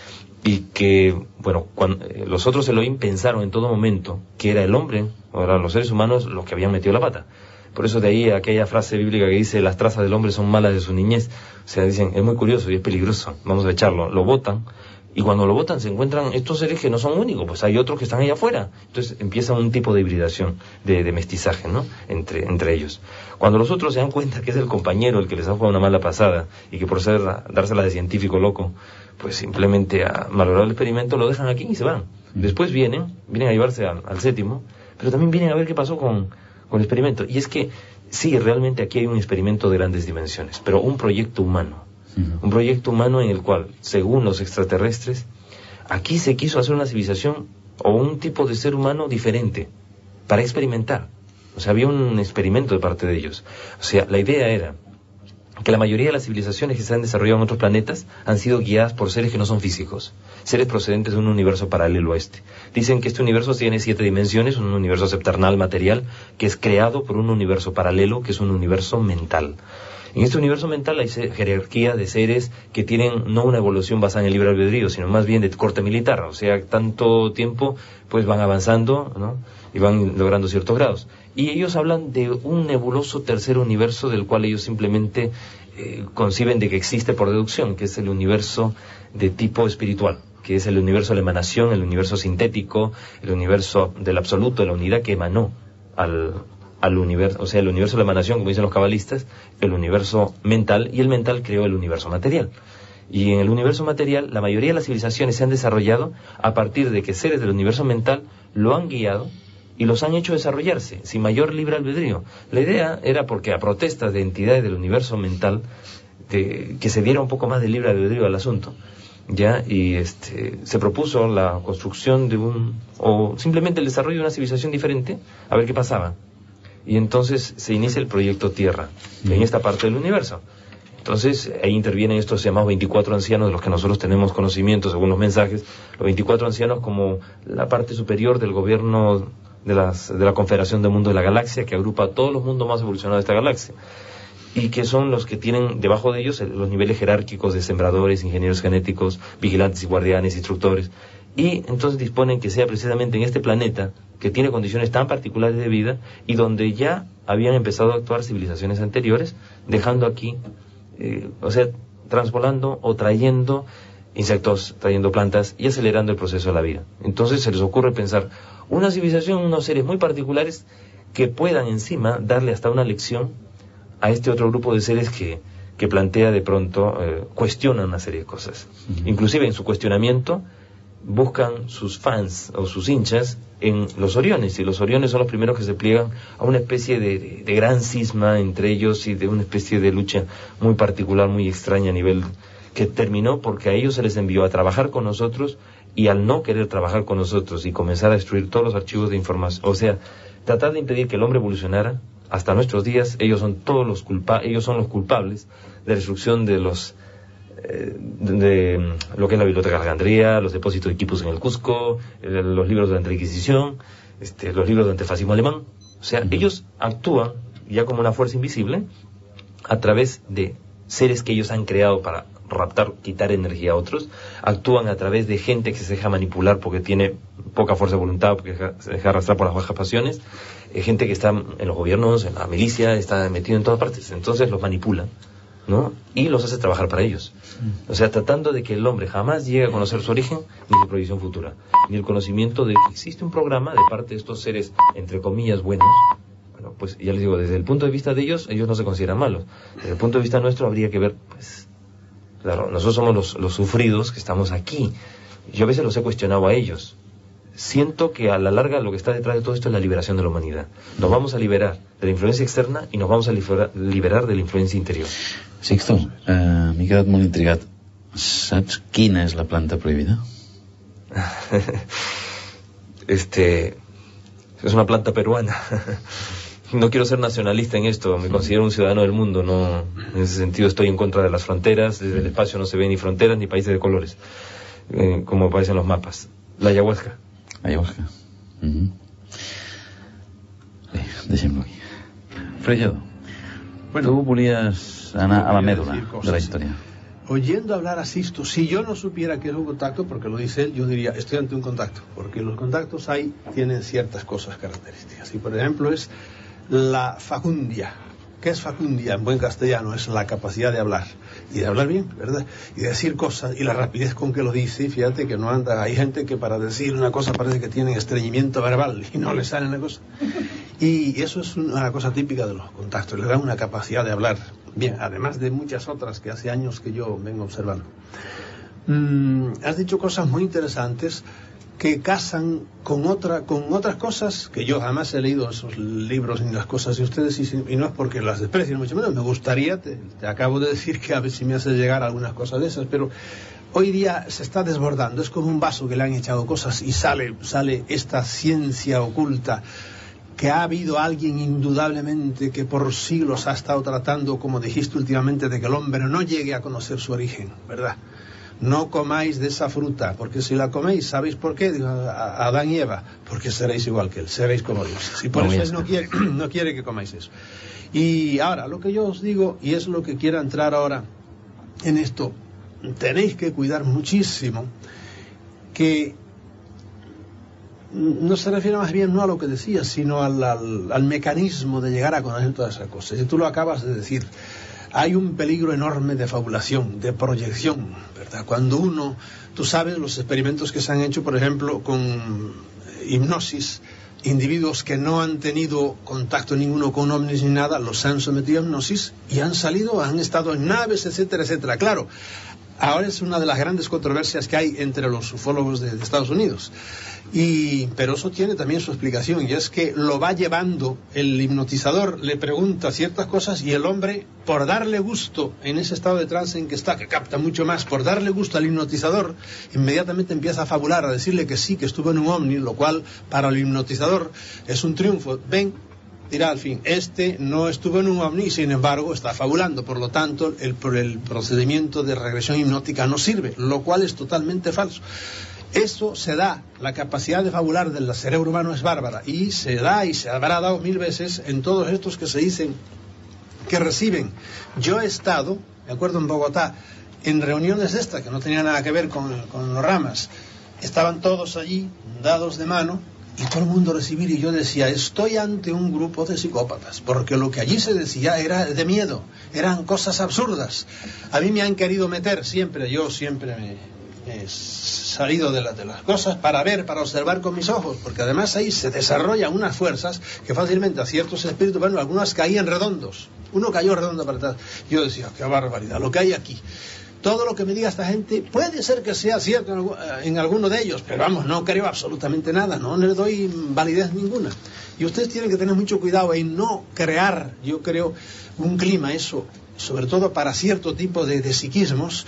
[SPEAKER 2] y que, bueno, cuando, eh, los otros Elohim pensaron en todo momento que era el hombre, o eran los seres humanos los que habían metido la pata. Por eso de ahí aquella frase bíblica que dice, las trazas del hombre son malas de su niñez. O sea, dicen, es muy curioso y es peligroso, vamos a echarlo. Lo botan, y cuando lo botan se encuentran estos seres que no son únicos, pues hay otros que están allá afuera. Entonces empieza un tipo de hibridación, de, de mestizaje, ¿no? Entre, entre ellos. Cuando los otros se dan cuenta que es el compañero el que les ha jugado una mala pasada, y que por ser, dársela de científico loco, pues simplemente a valorar el experimento, lo dejan aquí y se van. Después vienen, vienen a llevarse al, al séptimo, pero también vienen a ver qué pasó con... con el experimento. Y es que sí, realmente aquí hay un experimento de grandes dimensiones, pero un proyecto humano, uh-huh. un proyecto humano en el cual, según los extraterrestres, aquí se quiso hacer una civilización o un tipo de ser humano diferente para experimentar. O sea, había un experimento de parte de ellos. O sea, la idea era que la mayoría de las civilizaciones que se han desarrollado en otros planetas han sido guiadas por seres que no son físicos, seres procedentes de un universo paralelo a este. Dicen que este universo tiene siete dimensiones, un universo septernal material, que es creado por un universo paralelo, que es un universo mental. En este universo mental hay jerarquía de seres que tienen no una evolución basada en el libre albedrío, sino más bien de corte militar. O sea, tanto tiempo pues van avanzando, ¿no? Y van logrando ciertos grados. Y ellos hablan de un nebuloso tercer universo del cual ellos simplemente eh, conciben de que existe por deducción, que es el universo de tipo espiritual, que es el universo de la emanación, el universo sintético, el universo del absoluto, de la unidad que emanó al, al universo, o sea, el universo de la emanación, como dicen los cabalistas, el universo mental, y el mental creó el universo material. Y en el universo material, la mayoría de las civilizaciones se han desarrollado a partir de que seres del universo mental lo han guiado y los han hecho desarrollarse sin mayor libre albedrío. La idea era porque a protestas de entidades del universo mental, de, que se diera un poco más de libre albedrío al asunto, ya, y este se propuso la construcción de un, o simplemente el desarrollo de una civilización diferente, a ver qué pasaba. Y entonces se inicia el proyecto Tierra, mm. en esta parte del universo. Entonces ahí intervienen estos llamados veinticuatro ancianos, de los que nosotros tenemos conocimiento según los mensajes, los veinticuatro ancianos como la parte superior del gobierno de, las, de la Confederación del Mundo de la Galaxia, que agrupa a todos los mundos más evolucionados de esta galaxia, y que son los que tienen debajo de ellos los niveles jerárquicos de sembradores, ingenieros genéticos, vigilantes y guardianes, instructores, y entonces disponen que sea precisamente en este planeta, que tiene condiciones tan particulares de vida, y donde ya habían empezado a actuar civilizaciones anteriores, dejando aquí, eh, o sea, transpolando o trayendo insectos, trayendo plantas y acelerando el proceso de la vida. Entonces se les ocurre pensar una civilización, unos seres muy particulares que puedan encima darle hasta una lección a este otro grupo de seres que, que plantea de pronto, eh, cuestiona una serie de cosas. Uh-huh. Inclusive en su cuestionamiento buscan sus fans o sus hinchas en los Oriones, y los Oriones son los primeros que se pliegan a una especie de, de, de gran cisma entre ellos y de una especie de lucha muy particular, muy extraña a nivel, que terminó porque a ellos se les envió a trabajar con nosotros, y al no querer trabajar con nosotros y comenzar a destruir todos los archivos de información, o sea, tratar de impedir que el hombre evolucionara, hasta nuestros días, ellos son todos los culpa ellos son los culpables de la destrucción de los eh, de, de lo que es la Biblioteca de Alejandría, los depósitos de equipos en el Cusco, eh, los libros durante la Inquisición, este, los libros durante el fascismo alemán. O sea, uh-huh. ellos actúan ya como una fuerza invisible a través de seres que ellos han creado para raptar, quitar energía a otros, actúan a través de gente que se deja manipular porque tiene poca fuerza de voluntad, porque se deja arrastrar por las bajas pasiones, eh, gente que está en los gobiernos, en la milicia, está metido en todas partes, entonces los manipula, ¿no? Y los hace trabajar para ellos. O sea, tratando de que el hombre jamás llegue a conocer su origen, ni su proyección futura, ni el conocimiento de que existe un programa de parte de estos seres, entre comillas, buenos. Bueno, pues ya les digo, desde el punto de vista de ellos, ellos no se consideran malos. Desde el punto de vista nuestro habría que ver, pues, claro, nosotros somos los, los sufridos que estamos aquí. Yo a veces los he cuestionado a ellos. Siento que a la larga lo que está detrás de todo esto es la liberación de la humanidad. Nos vamos a liberar de la influencia externa y nos vamos a liberar, liberar de la influencia interior.
[SPEAKER 1] Sixto, eh, m'he quedat molt intrigat. Saps quina és la planta prohibida?
[SPEAKER 2] este... Es una planta peruana. No quiero ser nacionalista en esto, me considero un ciudadano del mundo, no, en ese sentido estoy en contra de las fronteras, desde el espacio no se ven ni fronteras ni países de colores, eh, como aparecen los mapas. La ayahuasca.
[SPEAKER 1] Ayahuasca. Uh-huh. Bé, deixem-lo aquí. Freixado, bueno, tu volies anar a la médula de la historia.
[SPEAKER 3] Oyendo hablar a Sixto, si yo no supiera que es un contacto, porque lo dice él, yo diría, estoy ante un contacto, porque los contactos ahí tienen ciertas cosas características. Y por ejemplo es la facundia. ¿Qué es facundia en buen castellano? Es la capacidad de hablar, y de hablar bien, ¿verdad? Y de decir cosas, y la rapidez con que lo dice. Fíjate que no anda, hay gente que para decir una cosa parece que tienen estreñimiento verbal y no le sale una cosa. Y eso es una cosa típica de los contactos, le dan una capacidad de hablar bien, además de muchas otras que hace años que yo vengo observando. Mm, has dicho cosas muy interesantes que casan con otra con otras cosas que yo jamás he leído esos libros ni las cosas de ustedes, y, y no es porque las desprecie, mucho menos, me gustaría, te, te acabo de decir que a ver si me hace llegar algunas cosas de esas, pero hoy día se está desbordando, es como un vaso que le han echado cosas y sale, sale esta ciencia oculta que ha habido alguien indudablemente que por siglos ha estado tratando, como dijiste últimamente, de que el hombre no llegue a conocer su origen, ¿verdad? No comáis de esa fruta, porque si la coméis, ¿sabéis por qué? Digo, a Adán y Eva, porque seréis igual que él, seréis como dioses. Y por no, eso él no quiere, no quiere que comáis eso. Y ahora, lo que yo os digo, y es lo que quiero entrar ahora en esto, tenéis que cuidar muchísimo que no se refiere más bien no a lo que decías, sino al, al, al mecanismo de llegar a conocer todas esas cosas. Y tú lo acabas de decir. Hay un peligro enorme de fabulación, de proyección, ¿verdad? Cuando uno, tú sabes los experimentos que se han hecho, por ejemplo, con hipnosis, individuos que no han tenido contacto ninguno con ovnis ni nada, los han sometido a hipnosis y han salido, han estado en naves, etcétera, etcétera. Claro, ahora es una de las grandes controversias que hay entre los ufólogos de, de Estados Unidos. Y, pero eso tiene también su explicación, y es que lo va llevando, el hipnotizador le pregunta ciertas cosas y el hombre, por darle gusto en ese estado de trance en que está, que capta mucho más, por darle gusto al hipnotizador, inmediatamente empieza a fabular, a decirle que sí, que estuvo en un ovni, lo cual para el hipnotizador es un triunfo. Ven, dirá al fin, este no estuvo en un ovni y sin embargo está fabulando, por lo tanto el, el procedimiento de regresión hipnótica no sirve, lo cual es totalmente falso. Eso se da, la capacidad de fabular del cerebro humano es bárbara, y se da y se habrá dado mil veces en todos estos que se dicen que reciben. Yo he estado, me acuerdo, en Bogotá, en reuniones de estas que no tenían nada que ver con, con los ramas, estaban todos allí, dados de mano, y todo el mundo recibir, y yo decía, estoy ante un grupo de psicópatas, porque lo que allí se decía era de miedo, eran cosas absurdas. A mí me han querido meter siempre, yo siempre me... he salido de, la, de las cosas para ver, para observar con mis ojos, porque además ahí se desarrollan unas fuerzas que fácilmente a ciertos espíritus, bueno, algunas caían redondos, uno cayó redondo para atrás. Yo decía, qué barbaridad, lo que hay aquí. Todo lo que me diga esta gente puede ser que sea cierto en, en alguno de ellos, pero vamos, no creo absolutamente nada, no le doy validez ninguna. Y ustedes tienen que tener mucho cuidado en no crear, yo creo, un clima, eso, sobre todo para cierto tipo de, de psiquismos,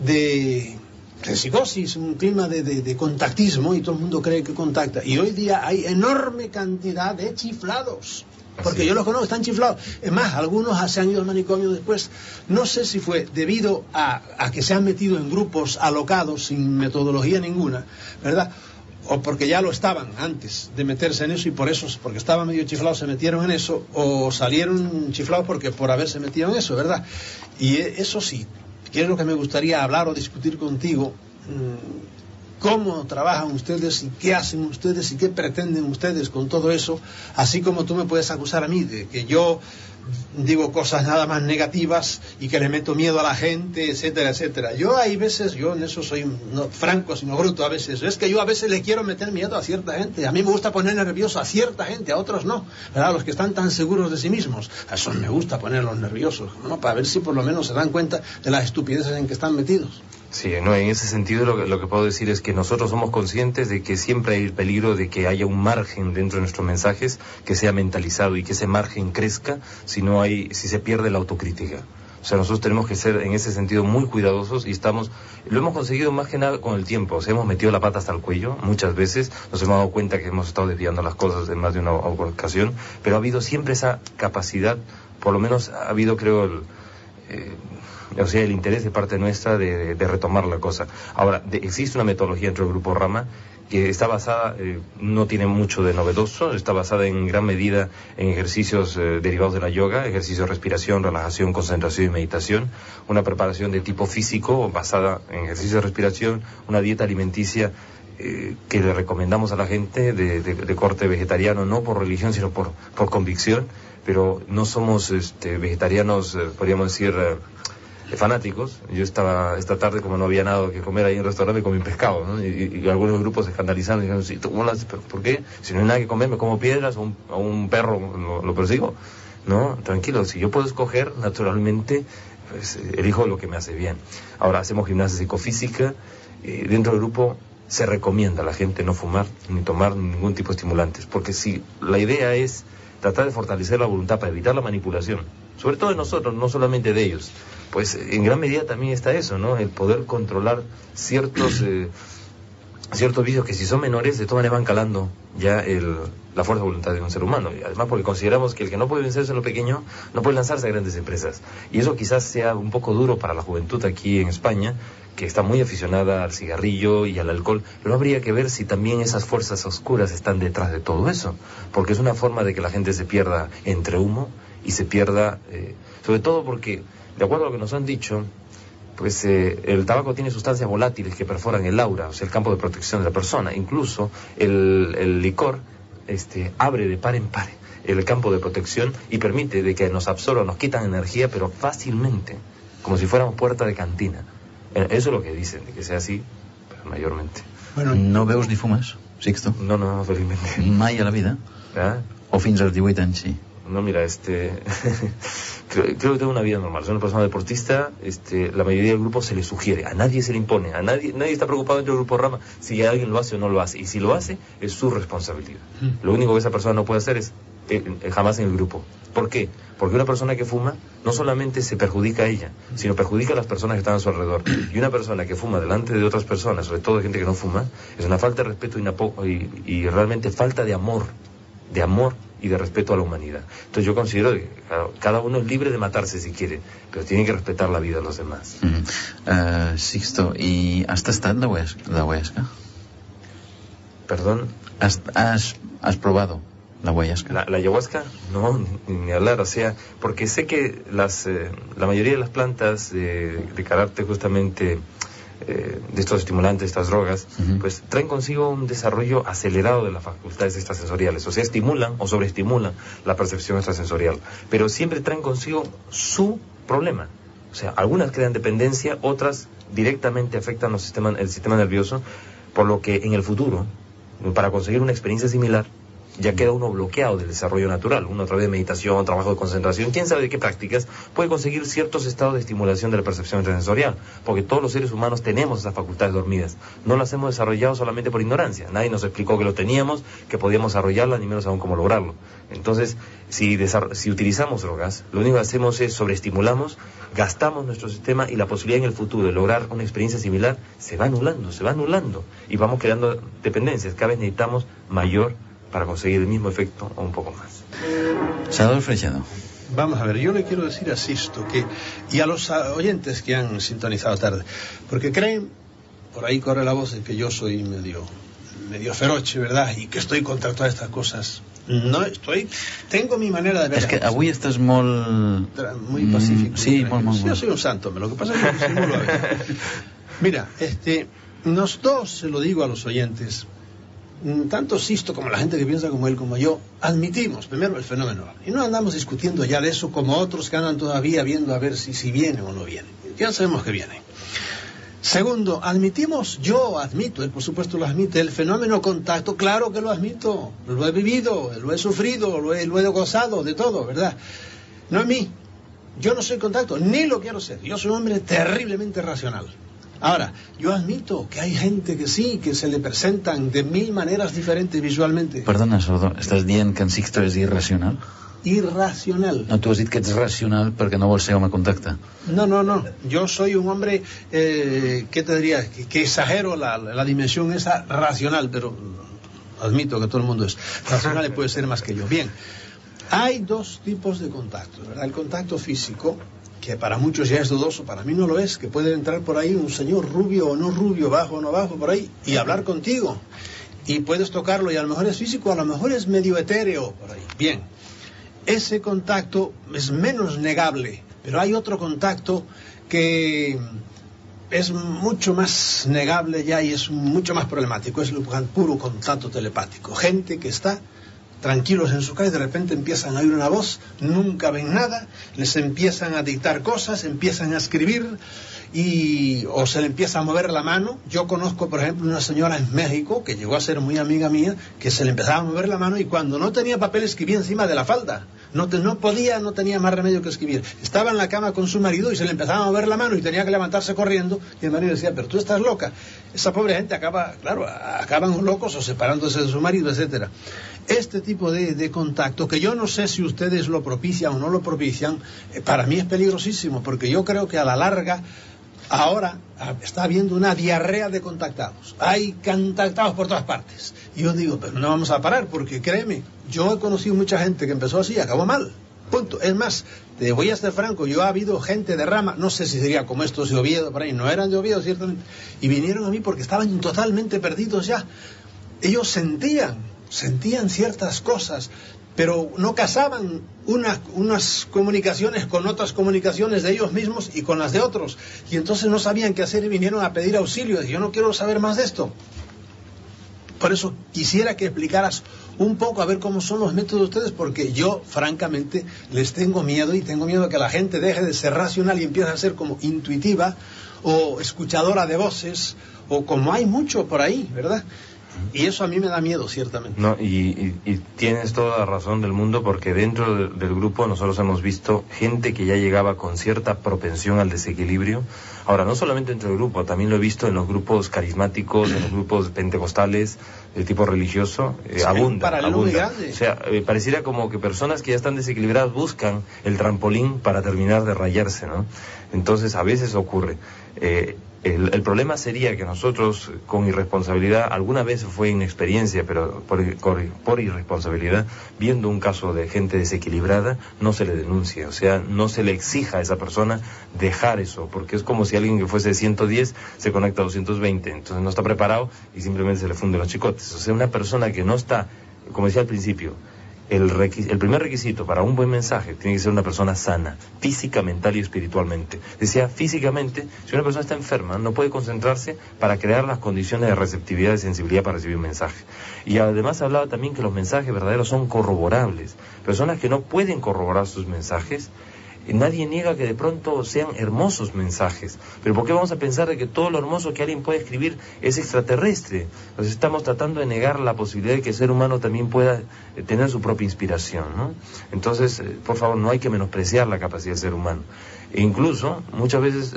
[SPEAKER 3] de... de psicosis, un clima de, de, de contactismo, y todo el mundo cree que contacta. Y hoy día hay enorme cantidad de chiflados, Porque yo los conozco, están chiflados. Es más, algunos se han ido al manicomio después. No sé si fue debido a, a que se han metido en grupos alocados sin metodología ninguna, ¿verdad? O porque ya lo estaban antes de meterse en eso y por eso, porque estaban medio chiflados, se metieron en eso, o salieron chiflados porque por haberse metido en eso, ¿verdad? Y eso sí, que es lo que me gustaría hablar o discutir contigo. ¿Cómo trabajan ustedes y qué hacen ustedes y qué pretenden ustedes con todo eso? Así como tú me puedes acusar a mí de que yo digo cosas nada más negativas y que le meto miedo a la gente, etcétera, etcétera. Yo hay veces, yo en eso soy no franco sino bruto a veces, es que yo a veces le quiero meter miedo a cierta gente. A mí me gusta poner nervioso a cierta gente, a otros no, ¿verdad? A los que están tan seguros de sí mismos, a esos me gusta ponerlos nerviosos, ¿no? Para ver si por lo menos se dan cuenta de las estupideces en que están metidos.
[SPEAKER 2] Sí, no, en ese sentido lo que, lo que puedo decir es que nosotros somos conscientes de que siempre hay el peligro de que haya un margen dentro de nuestros mensajes que sea mentalizado y que ese margen crezca si no hay, si se pierde la autocrítica. O sea, nosotros tenemos que ser en ese sentido muy cuidadosos y estamos, lo hemos conseguido más que nada con el tiempo. O sea, hemos metido la pata hasta el cuello muchas veces, nos hemos dado cuenta que hemos estado desviando las cosas en más de una ocasión, pero ha habido siempre esa capacidad, por lo menos ha habido, creo, el... Eh, o sea, el interés de parte nuestra de, de, de retomar la cosa. Ahora, de, existe una metodología dentro del Grupo Rama que está basada, eh, no tiene mucho de novedoso, está basada en gran medida en ejercicios eh, derivados de la yoga, ejercicios de respiración, relajación, concentración y meditación, una preparación de tipo físico basada en ejercicios de respiración, una dieta alimenticia eh, que le recomendamos a la gente de, de, de corte vegetariano, no por religión, sino por, por convicción, pero no somos este, vegetarianos, eh, podríamos decir... Eh, fanáticos. Yo estaba esta tarde, como no había nada que comer ahí en el restaurante, me comí un pescado, ¿no? Y, y algunos grupos se escandalizaron y dijeron, sí, ¿cómo lo haces? ¿Por qué? Si no hay nada que comer, me como piedras, o un, o un perro lo, lo persigo. No, tranquilo, si yo puedo escoger, naturalmente, pues elijo lo que me hace bien. Ahora, hacemos gimnasia psicofísica, eh, dentro del grupo se recomienda a la gente no fumar, ni tomar ningún tipo de estimulantes, porque si la idea es tratar de fortalecer la voluntad para evitar la manipulación, sobre todo de nosotros, no solamente de ellos, pues en gran medida también está eso, ¿no? El poder controlar ciertos eh, ciertos vicios que si son menores, de todas maneras van calando ya el, la fuerza de voluntad de un ser humano. Y además porque consideramos que el que no puede vencerse en lo pequeño, no puede lanzarse a grandes empresas. Y eso quizás sea un poco duro para la juventud aquí en España, que está muy aficionada al cigarrillo y al alcohol, pero habría que ver si también esas fuerzas oscuras están detrás de todo eso, porque es una forma de que la gente se pierda entre humo y se pierda, eh, sobre todo porque, de acuerdo a lo que nos han dicho, pues eh, el tabaco tiene sustancias volátiles que perforan el aura, o sea, el campo de protección de la persona. Incluso el, el licor este, abre de par en par el campo de protección y permite de que nos absorban, nos quitan energía, pero fácilmente, como si fuéramos puerta de cantina. Eso es lo que dicen, de que sea así, pero mayormente.
[SPEAKER 1] Bueno, no veus ni fumes, Sixto?
[SPEAKER 2] No, no, felizmente.
[SPEAKER 1] Mai a la vida?
[SPEAKER 2] ¿Ah?
[SPEAKER 1] O fins als divuit anys, sí?
[SPEAKER 2] No, mira, este... creo, creo que tengo una vida normal. Soy una persona deportista, este, la mayoría del grupo se le sugiere, a nadie se le impone, a nadie, nadie está preocupado dentro del Grupo Rama si alguien lo hace o no lo hace. Y si lo hace, es su responsabilidad. Mm. Lo único que esa persona no puede hacer es eh, eh, jamás en el grupo. ¿Por qué? Porque una persona que fuma no solamente se perjudica a ella, sino perjudica a las personas que están a su alrededor. Y una persona que fuma delante de otras personas, sobre todo de gente que no fuma, es una falta de respeto y, una po y, y realmente falta de amor, de amor y de respeto a la humanidad. Entonces yo considero que claro, cada uno es libre de matarse si quiere, pero tiene que respetar la vida de los demás.
[SPEAKER 1] Mm. Uh, Sixto, ¿y has tastat la huesca?
[SPEAKER 2] ¿Perdón?
[SPEAKER 1] ¿Has, has, has probado la ayahuasca?
[SPEAKER 2] La, la ayahuasca, no, ni, ni hablar, o sea, porque sé que las, eh, la mayoría de las plantas de, de carácter justamente eh, de estos estimulantes, estas drogas, uh-huh. pues traen consigo un desarrollo acelerado de las facultades extrasensoriales, o sea, estimulan o sobreestimulan la percepción extrasensorial, pero siempre traen consigo su problema. O sea, algunas crean dependencia, otras directamente afectan los sistemas, el sistema nervioso, por lo que en el futuro, para conseguir una experiencia similar, ya queda uno bloqueado del desarrollo natural. Uno a través de meditación, trabajo de concentración, quién sabe de qué prácticas, puede conseguir ciertos estados de estimulación de la percepción extrasensorial, porque todos los seres humanos tenemos esas facultades dormidas. No las hemos desarrollado solamente por ignorancia. Nadie nos explicó que lo teníamos, que podíamos desarrollarlas, ni menos aún cómo lograrlo. Entonces, si, si utilizamos drogas, lo único que hacemos es sobreestimulamos, gastamos nuestro sistema y la posibilidad en el futuro de lograr una experiencia similar se va anulando, se va anulando y vamos creando dependencias. Cada vez necesitamos mayor para conseguir el mismo efecto o un poco más.
[SPEAKER 1] Salvador Freixado.
[SPEAKER 3] Vamos a ver, yo le quiero decir a Sisto que, y a los oyentes que han sintonizado tarde, porque creen, por ahí corre la voz de que yo soy medio, medio feroche, ¿verdad? Y que estoy contra todas estas cosas. No estoy, tengo mi manera de ver.
[SPEAKER 1] És que avui estàs molt...
[SPEAKER 3] Muy pacífico.
[SPEAKER 1] Mm, sí, molt, molt, molt.
[SPEAKER 3] Yo soy un santo, lo que pasa es que disimulo a veces. Mira, este, nos dos, se lo digo a los oyentes, tanto Sisto como la gente que piensa como él, como yo, admitimos primero el fenómeno y no andamos discutiendo ya de eso como otros que andan todavía viendo a ver si, si viene o no viene. Ya sabemos que viene. Segundo, admitimos, yo admito, él por supuesto lo admite, el fenómeno contacto, claro que lo admito, lo he vivido, lo he sufrido, lo he, lo he gozado, de todo, ¿verdad? No a mí, yo no soy contacto, ni lo quiero ser, yo soy un hombre terriblemente racional. Ahora, yo admito que hay gente que sí, que se le presentan de mil maneras diferentes visualmente.
[SPEAKER 1] Perdona, Salvador, estàs dient que en Sixto és irracional?
[SPEAKER 3] Irracional.
[SPEAKER 1] No, tu has dit que ets racional perquè no vols ser home contacte.
[SPEAKER 3] No, no, no. Yo soy un hombre, eh, ¿qué te diría? Que, que exagero la, la dimensión esa racional, pero admito que todo el mundo es racional y puede ser más que yo. Bien, hay dos tipos de contacto, ¿verdad? El contacto físico, que para muchos ya es dudoso, para mí no lo es, que puede entrar por ahí un señor rubio o no rubio, bajo o no bajo, por ahí, y hablar contigo. Y puedes tocarlo y a lo mejor es físico, a lo mejor es medio etéreo, por ahí. Bien, ese contacto es menos negable, pero hay otro contacto que es mucho más negable ya y es mucho más problemático, es el puro contacto telepático. Gente que está tranquilos en su casa y de repente empiezan a oír una voz, nunca ven nada, les empiezan a dictar cosas, empiezan a escribir y o se le empieza a mover la mano. Yo conozco, por ejemplo, una señora en México que llegó a ser muy amiga mía, que se le empezaba a mover la mano y cuando no tenía papel escribía encima de la falda. No, te, no podía, no tenía más remedio que escribir. Estaba en la cama con su marido y se le empezaba a mover la mano y tenía que levantarse corriendo y el marido decía, pero tú estás loca. Esa pobre gente acaba, claro, acaban locos o separándose de su marido, etcétera. Este tipo de, de contacto, que yo no sé si ustedes lo propician o no lo propician, eh, para mí es peligrosísimo, porque yo creo que a la larga, ahora está habiendo una diarrea de contactados. Hay contactados por todas partes. Y yo digo, pero no vamos a parar, porque créeme, yo he conocido mucha gente que empezó así y acabó mal. Punto. Es más, te voy a ser franco, yo ha habido gente de Rama, no sé si sería como estos de Oviedo, por ahí, no eran de Oviedo, ciertamente, y vinieron a mí porque estaban totalmente perdidos ya. Ellos sentían, sentían ciertas cosas, pero no casaban una, unas comunicaciones con otras comunicaciones de ellos mismos y con las de otros, y entonces no sabían qué hacer y vinieron a pedir auxilio. Y yo no quiero saber más de esto. Por eso quisiera que explicaras un poco a ver cómo son los métodos de ustedes, porque yo francamente les tengo miedo y tengo miedo de que la gente deje de ser racional y empiece a ser como intuitiva o escuchadora de voces, o como hay mucho por ahí, ¿verdad? Y eso a mí me da miedo, ciertamente.
[SPEAKER 2] No, y, y, y tienes toda la razón del mundo, porque dentro de, del grupo nosotros hemos visto gente que ya llegaba con cierta propensión al desequilibrio. Ahora, no solamente dentro del grupo, también lo he visto en los grupos carismáticos, en los grupos pentecostales, de tipo religioso, eh, sí, abunda, abunda. O sea, eh, pareciera como que personas que ya están desequilibradas buscan el trampolín para terminar de rayarse, ¿no? Entonces, a veces ocurre. Eh, El, el problema sería que nosotros, con irresponsabilidad, alguna vez fue inexperiencia, pero por, por, por irresponsabilidad, viendo un caso de gente desequilibrada, no se le denuncie, o sea, no se le exija a esa persona dejar eso, porque es como si alguien que fuese de ciento diez se conecta a doscientos veinte, entonces no está preparado y simplemente se le funden los chicotes. O sea, una persona que no está, como decía al principio, El, el primer requisito para un buen mensaje tiene que ser una persona sana, física, mental y espiritualmente. Decía, físicamente, si una persona está enferma, no puede concentrarse para crear las condiciones de receptividad y sensibilidad para recibir un mensaje. Y además hablaba también que los mensajes verdaderos son corroborables. Personas que no pueden corroborar sus mensajes, nadie niega que de pronto sean hermosos mensajes, pero ¿por qué vamos a pensar de que todo lo hermoso que alguien puede escribir es extraterrestre? Entonces estamos tratando de negar la posibilidad de que el ser humano también pueda tener su propia inspiración, ¿no? Entonces, por favor, no hay que menospreciar la capacidad del ser humano. E incluso, muchas veces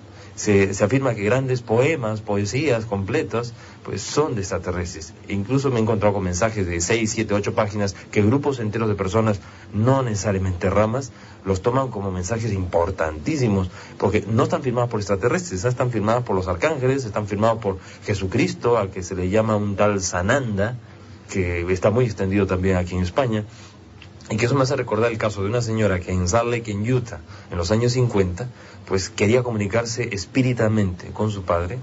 [SPEAKER 2] se, se afirma que grandes poemas, poesías completas, pues son de extraterrestres. E incluso me he encontrado con mensajes de seis, siete, ocho páginas que grupos enteros de personas, no necesariamente ramas, los toman como mensajes importantísimos, porque no están firmados por extraterrestres, están firmados por los arcángeles, están firmados por Jesucristo, al que se le llama un tal Sananda, que está muy extendido también aquí en España, y que eso me hace recordar el caso de una señora que en Salt Lake, en Utah, en los años cincuenta, pues quería comunicarse espíritamente con su padre,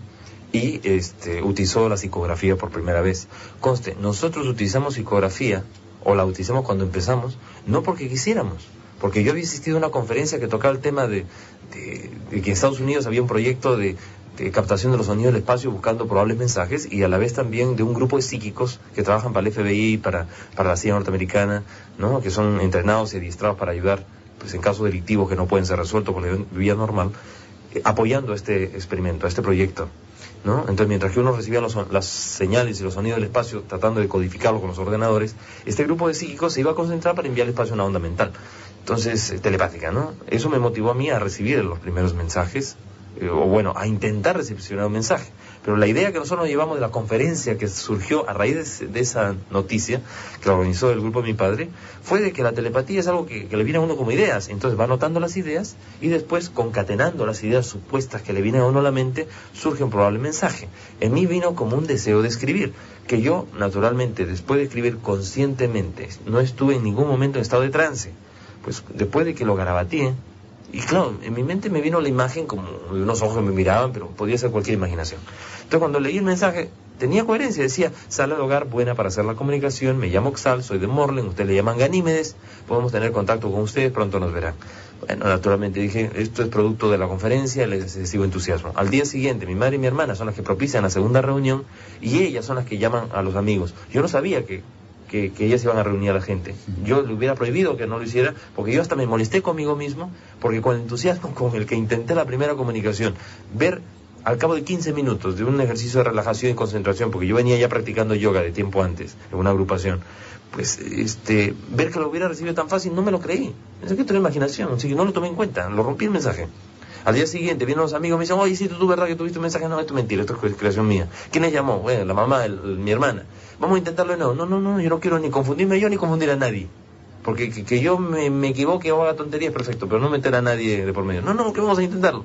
[SPEAKER 2] y este, utilizó la psicografía por primera vez. Conste, nosotros utilizamos psicografía, o la utilizamos cuando empezamos, no porque quisiéramos, porque yo había asistido a una conferencia que tocaba el tema de, de, de que en Estados Unidos había un proyecto de, de captación de los sonidos del espacio buscando probables mensajes, y a la vez también de un grupo de psíquicos que trabajan para el F B I, para, para la C I A norteamericana, ¿no? Que son entrenados y adiestrados para ayudar, pues, en casos delictivos que no pueden ser resueltos por la vía normal, eh, apoyando este experimento, este proyecto, ¿no? Entonces, mientras que uno recibía los, las señales y los sonidos del espacio tratando de codificarlo con los ordenadores, este grupo de psíquicos se iba a concentrar para enviar al espacio una onda mental, entonces, eh, telepática, ¿no? Eso me motivó a mí a recibir los primeros mensajes, eh, o bueno, a intentar recepcionar un mensaje. Pero la idea que nosotros nos llevamos de la conferencia que surgió a raíz de, de esa noticia que la organizó el grupo de mi padre, fue de que la telepatía es algo que, que le viene a uno como ideas. Entonces va anotando las ideas y después, concatenando las ideas supuestas que le vienen a uno a la mente, surge un probable mensaje. En mí vino como un deseo de escribir, que yo, naturalmente, después de escribir conscientemente, no estuve en ningún momento en estado de trance. Pues después de que lo garabateé, y claro, en mi mente me vino la imagen como de unos ojos que me miraban, pero podía ser cualquier imaginación. Entonces, cuando leí el mensaje, tenía coherencia. Decía: sala de hogar buena para hacer la comunicación, me llamo Xal, soy de Morlen, ustedes le llaman Ganímedes, podemos tener contacto con ustedes, pronto nos verán. Bueno, naturalmente dije, esto es producto de la conferencia, el excesivo entusiasmo. Al día siguiente, mi madre y mi hermana son las que propician la segunda reunión, y ellas son las que llaman a los amigos. Yo no sabía que Que, que ellas iban a reunir a la gente. Yo le hubiera prohibido que no lo hiciera, porque yo hasta me molesté conmigo mismo, porque con el entusiasmo con el que intenté la primera comunicación, ver al cabo de quince minutos de un ejercicio de relajación y concentración, porque yo venía ya practicando yoga de tiempo antes, en una agrupación, pues este ver que lo hubiera recibido tan fácil, no me lo creí. Es que tengo imaginación, así que no lo tomé en cuenta, lo rompí el mensaje. Al día siguiente vienen los amigos y me dicen: oye, sí, tú, ¿verdad que tuviste un mensaje? No, esto es mentira, esto es creación mía. ¿Quién les llamó? Bueno, la mamá, el, el, mi hermana. Vamos a intentarlo de nuevo. No, no, no, yo no quiero ni confundirme yo ni confundir a nadie. Porque que, que yo me, me equivoque o haga tonterías, perfecto, pero no meter a nadie de por medio. No, no, que vamos a intentarlo.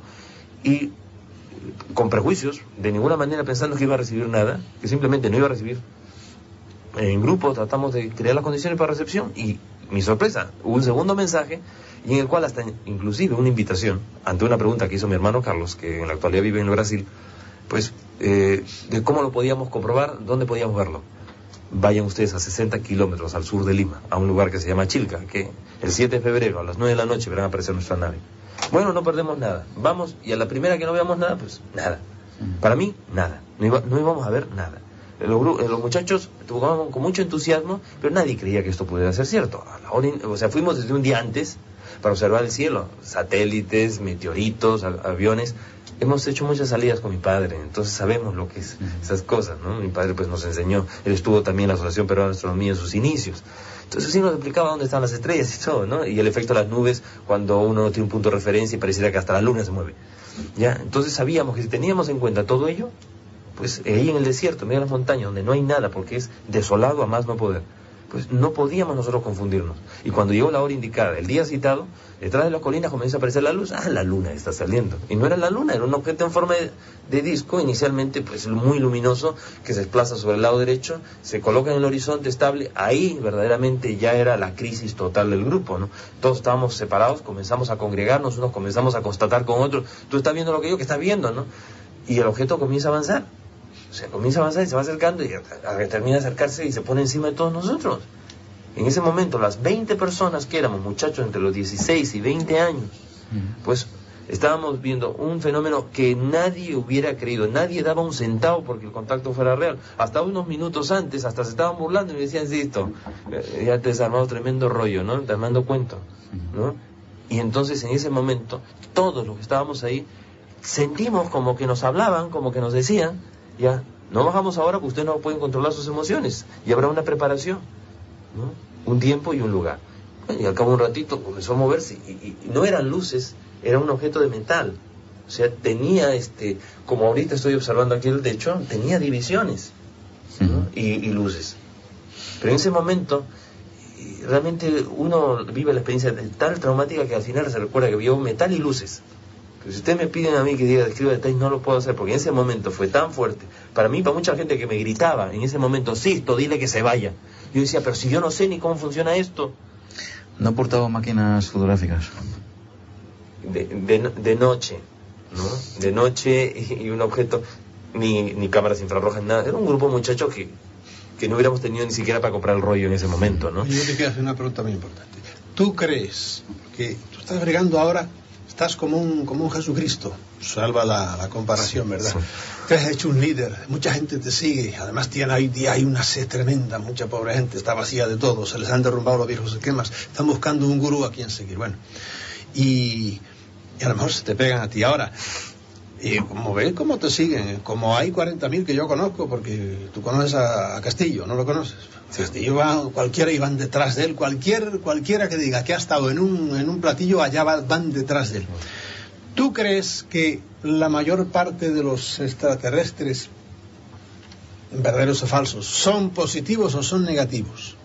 [SPEAKER 2] Y con prejuicios, de ninguna manera pensando que iba a recibir nada, que simplemente no iba a recibir. En grupo tratamos de crear las condiciones para recepción, y mi sorpresa, hubo un segundo mensaje, y en el cual hasta inclusive una invitación, ante una pregunta que hizo mi hermano Carlos, que en la actualidad vive en el Brasil, pues eh, de cómo lo podíamos comprobar, dónde podíamos verlo. Vayan ustedes a sesenta kilómetros al sur de Lima, a un lugar que se llama Chilca, que el siete de febrero a las nueve de la noche verán aparecer nuestra nave. Bueno, no perdemos nada, vamos, y a la primera que no veamos nada, pues nada. Para mí, nada, no, iba, no íbamos a ver nada. Los, los muchachos tocaban con mucho entusiasmo, pero nadie creía que esto pudiera ser cierto. A la hora, o sea, fuimos desde un día antes para observar el cielo, satélites, meteoritos, aviones. Hemos hecho muchas salidas con mi padre, entonces sabemos lo que es esas cosas, ¿no? Mi padre pues nos enseñó, él estuvo también en la Asociación Peruana de Astronomía en sus inicios. Entonces sí nos explicaba dónde están las estrellas y todo, ¿no? Y el efecto de las nubes cuando uno no tiene un punto de referencia y pareciera que hasta la luna se mueve. ¿Ya? Entonces sabíamos que si teníamos en cuenta todo ello, pues ahí en el desierto, en medio de las montañas, donde no hay nada, porque es desolado a más no poder, pues no podíamos nosotros confundirnos. Y cuando llegó la hora indicada, el día citado, detrás de las colinas comenzó a aparecer la luz. Ah, la luna está saliendo. Y no era la luna, era un objeto en forma de, de disco, inicialmente pues muy luminoso, que se desplaza sobre el lado derecho, se coloca en el horizonte estable. Ahí verdaderamente ya era la crisis total del grupo, ¿no? Todos estábamos separados, comenzamos a congregarnos, unos comenzamos a constatar con otros: tú estás viendo lo que yo que estás viendo, ¿no? Y el objeto comienza a avanzar. O sea, comienza a avanzar y se va acercando, y termina de acercarse y se pone encima de todos nosotros. En ese momento, las veinte personas que éramos, muchachos entre los dieciséis y veinte años, pues estábamos viendo un fenómeno que nadie hubiera creído. Nadie daba un centavo porque el contacto fuera real. Hasta unos minutos antes, hasta se estaban burlando y me decían: sí, esto, ya te has armado tremendo rollo, ¿no? Te armando cuento, ¿no? Y entonces, en ese momento, todos los que estábamos ahí sentimos como que nos hablaban, como que nos decían: ya, no bajamos ahora porque ustedes no pueden controlar sus emociones, y habrá una preparación, ¿no? Un tiempo y un lugar. Bueno, y al cabo de un ratito comenzó a moverse, y, y, y no eran luces, era un objeto de metal. O sea, tenía, este como ahorita estoy observando aquí el techo, tenía divisiones, ¿no? y, y luces. Pero en ese momento, realmente uno vive la experiencia tal traumática que al final se recuerda que vio metal y luces. Pero si ustedes me piden a mí que diga, escriba detalles, no lo puedo hacer, porque en ese momento fue tan fuerte. Para mí, para mucha gente que me gritaba en ese momento, Sisto, dile que se vaya. Yo decía, pero si yo no sé ni cómo funciona esto.
[SPEAKER 1] ¿No portaba máquinas fotográficas?
[SPEAKER 2] De, de, de noche, ¿no? De noche y, y un objeto, ni, ni cámaras infrarrojas, nada. Era un grupo de muchachos que, que no hubiéramos tenido ni siquiera para comprar el rollo en ese momento, ¿no?
[SPEAKER 3] Yo te quiero hacer una pregunta muy importante. ¿Tú crees que tú estás bregando ahora, estás como un, como un Jesucristo? Salva la, la comparación, ¿verdad? Sí. Te has hecho un líder, mucha gente te sigue, además tiene, hoy día hay una sed tremenda, mucha pobre gente, está vacía de todo, se les han derrumbado los viejos esquemas, están buscando un gurú a quien seguir. Bueno, y, y a lo mejor se te pegan a ti ahora. Y como ves, cómo te siguen, como hay cuarenta mil que yo conozco, porque tú conoces a, a Castillo, ¿no lo conoces? Sí. Castillo va, cualquiera y van detrás de él, cualquier, cualquiera que diga que ha estado en un, en un platillo, allá va, van detrás de él. ¿Tú crees que la mayor parte de los extraterrestres, verdaderos o falsos, son positivos o son negativos?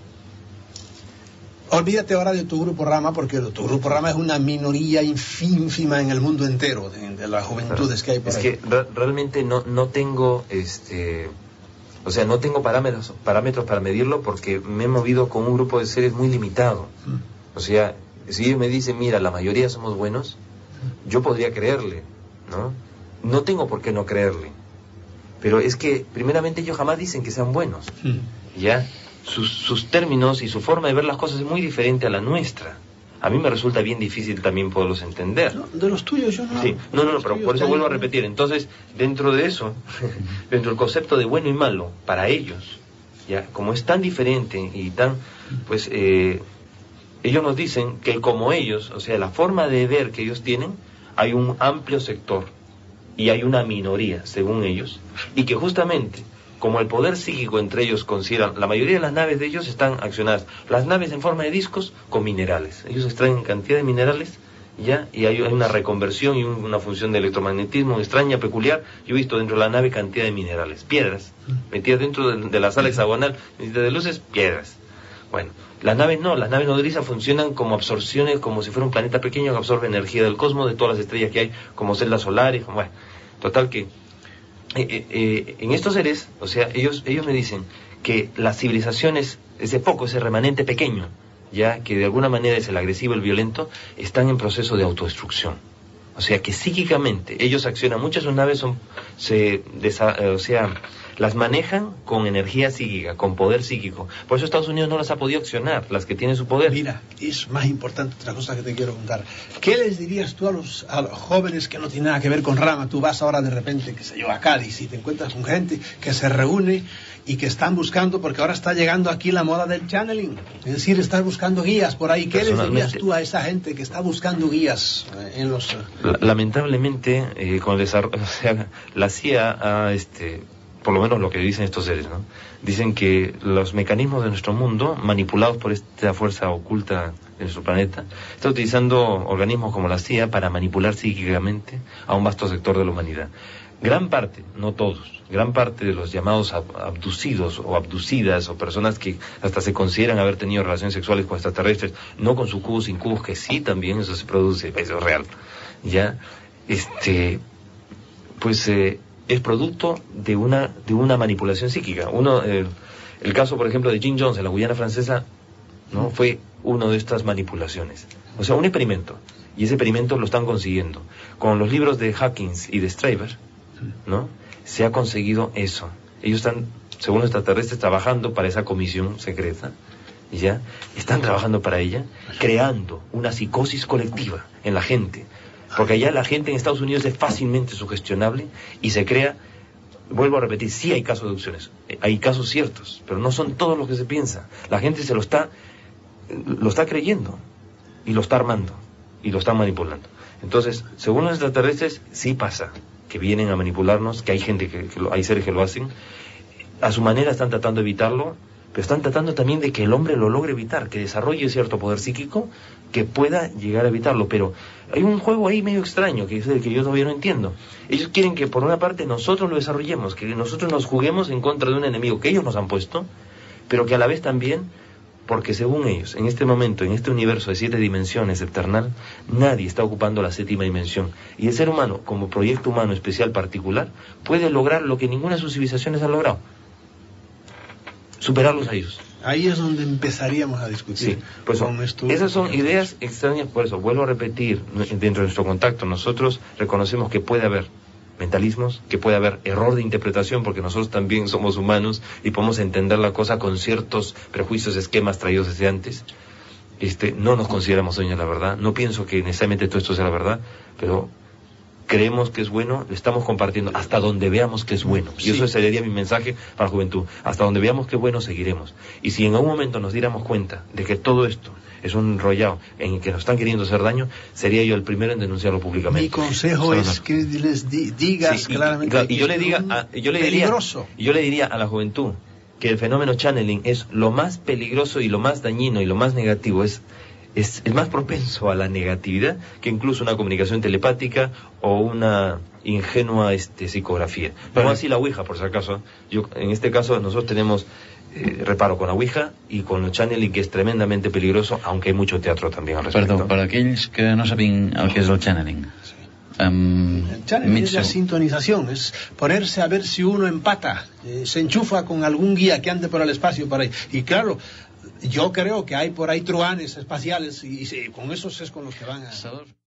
[SPEAKER 3] Olvídate ahora de tu grupo Rama, porque tu grupo Rama es una minoría ínfima en el mundo entero, de, de las juventudes que hay por
[SPEAKER 2] es
[SPEAKER 3] ahí.
[SPEAKER 2] Es que re realmente no, no tengo, este, o sea, no tengo parámetros, parámetros para medirlo, porque me he movido con un grupo de seres muy limitado. Mm. O sea, si ellos me dicen, mira, la mayoría somos buenos, yo podría creerle, ¿no? No tengo por qué no creerle. Pero es que, primeramente, ellos jamás dicen que sean buenos, mm. ¿ya? Sus, sus términos y su forma de ver las cosas es muy diferente a la nuestra. A mí me resulta bien difícil también poderlos entender.
[SPEAKER 3] No, de los tuyos yo no.
[SPEAKER 2] Sí, no, no, no, pero por eso vuelvo a repetir. Entonces, dentro de eso, dentro del concepto de bueno y malo, para ellos, ya, como es tan diferente y tan, pues, eh, ellos nos dicen que como ellos, o sea, la forma de ver que ellos tienen, hay un amplio sector y hay una minoría, según ellos, y que justamente, como el poder psíquico entre ellos consideran, la mayoría de las naves de ellos están accionadas, las naves en forma de discos con minerales. Ellos extraen cantidad de minerales, ya, y hay una reconversión y una función de electromagnetismo extraña, peculiar. Yo he visto dentro de la nave cantidad de minerales, piedras, metidas dentro de, de la sala hexagonal, de luces, piedras. Bueno, las naves no, las naves nodrizas funcionan como absorciones, como si fuera un planeta pequeño que absorbe energía del cosmos, de todas las estrellas que hay, como celdas solares, bueno, total que... Eh, eh, eh, en estos seres, o sea, ellos ellos me dicen que las civilizaciones, ese poco, ese remanente pequeño, ya que de alguna manera es el agresivo, el violento, están en proceso de autodestrucción. O sea, que psíquicamente ellos accionan, muchas de sus naves son, se, desa, o sea, las manejan con energía psíquica, con poder psíquico. Por eso Estados Unidos no las ha podido accionar, las que tienen su poder.
[SPEAKER 3] Mira, es más importante otra cosa que te quiero contar. ¿Qué les dirías tú a los, a los jóvenes que no tienen nada que ver con Rama? Tú vas ahora de repente, qué sé yo, a Cádiz y te encuentras con gente que se reúne y que están buscando, porque ahora está llegando aquí la moda del channeling. Es decir, estás buscando guías por ahí. ¿Qué les dirías tú a esa gente que está buscando guías en los...
[SPEAKER 2] Lamentablemente, eh, con el desarrollo, o sea, la C I A ha, este... por lo menos lo que dicen estos seres, ¿no? Dicen que los mecanismos de nuestro mundo, manipulados por esta fuerza oculta de nuestro planeta, está utilizando organismos como la C I A para manipular psíquicamente a un vasto sector de la humanidad. Gran parte, no todos, gran parte de los llamados abducidos o abducidas o personas que hasta se consideran haber tenido relaciones sexuales con extraterrestres, no con sucubus, incubus, que sí también eso se produce, eso es real, ya, este, pues... Eh, es producto de una de una manipulación psíquica. Uno, eh, el caso, por ejemplo, de Jim Jones en la Guyana Francesa, ¿no? Fue uno de estas manipulaciones. O sea, un experimento. Y ese experimento lo están consiguiendo. Con los libros de Hawkins y de Straver, ¿no? Se ha conseguido eso. Ellos están, según los extraterrestres, trabajando para esa comisión secreta. ¿Ya? Están trabajando para ella, creando una psicosis colectiva en la gente. Porque allá la gente en Estados Unidos es fácilmente sugestionable y se crea, vuelvo a repetir, sí hay casos de abducciones, hay casos ciertos, pero no son todos los que se piensa. La gente se lo está, lo está creyendo y lo está armando y lo está manipulando. Entonces, según los extraterrestres, sí pasa que vienen a manipularnos, que hay gente que, que lo, hay seres que lo hacen, a su manera están tratando de evitarlo, pero están tratando también de que el hombre lo logre evitar, que desarrolle cierto poder psíquico que pueda llegar a evitarlo. Pero hay un juego ahí medio extraño, que es el que yo todavía no entiendo. Ellos quieren que por una parte nosotros lo desarrollemos, que nosotros nos juguemos en contra de un enemigo que ellos nos han puesto, pero que a la vez también Porque según ellos, en este momento, en este universo de siete dimensiones eternal, nadie está ocupando la séptima dimensión. Y el ser humano, como proyecto humano especial particular, puede lograr lo que ninguna de sus civilizaciones ha logrado. Superarlos a ellos.
[SPEAKER 3] Ahí es donde empezaríamos a discutir.
[SPEAKER 2] Sí, pues
[SPEAKER 3] con esto.
[SPEAKER 2] Esas son ideas extrañas, por eso vuelvo a repetir, dentro de nuestro contacto, nosotros reconocemos que puede haber mentalismos, que puede haber error de interpretación, porque nosotros también somos humanos y podemos entender la cosa con ciertos prejuicios, esquemas traídos desde antes. Este, no nos consideramos dueños de la verdad, no pienso que necesariamente todo esto sea la verdad, pero creemos que es bueno, lo estamos compartiendo hasta donde veamos que es bueno. Y sí, eso sería mi mensaje para la juventud. Hasta donde veamos que es bueno, seguiremos. Y si en algún momento nos diéramos cuenta de que todo esto es un enrollado en el que nos están queriendo hacer daño, sería yo el primero en denunciarlo públicamente.
[SPEAKER 3] Mi consejo es que les di digas
[SPEAKER 2] sí, y,
[SPEAKER 3] claramente
[SPEAKER 2] y, y yo le diga, a, yo le diría,
[SPEAKER 3] peligroso.
[SPEAKER 2] yo le diría a la juventud que el fenómeno channeling es lo más peligroso y lo más dañino y lo más negativo, es Es, es más propenso a la negatividad que incluso una comunicación telepática o una ingenua este, psicografía. Pero así la Ouija, por si acaso. Yo, en este caso, nosotros tenemos eh, reparo con la Ouija y con el channeling, que es tremendamente peligroso, aunque hay mucho teatro también al respecto.
[SPEAKER 1] Perdó, per aquells que no saben el que és el channeling. Um,
[SPEAKER 3] el channeling es la sintonización, es ponerse a ver si uno empata, eh, se enchufa con algún guía que ande por el espacio por ahí. Y claro, yo creo que hay por ahí truanes espaciales y, y con esos es con los que van a...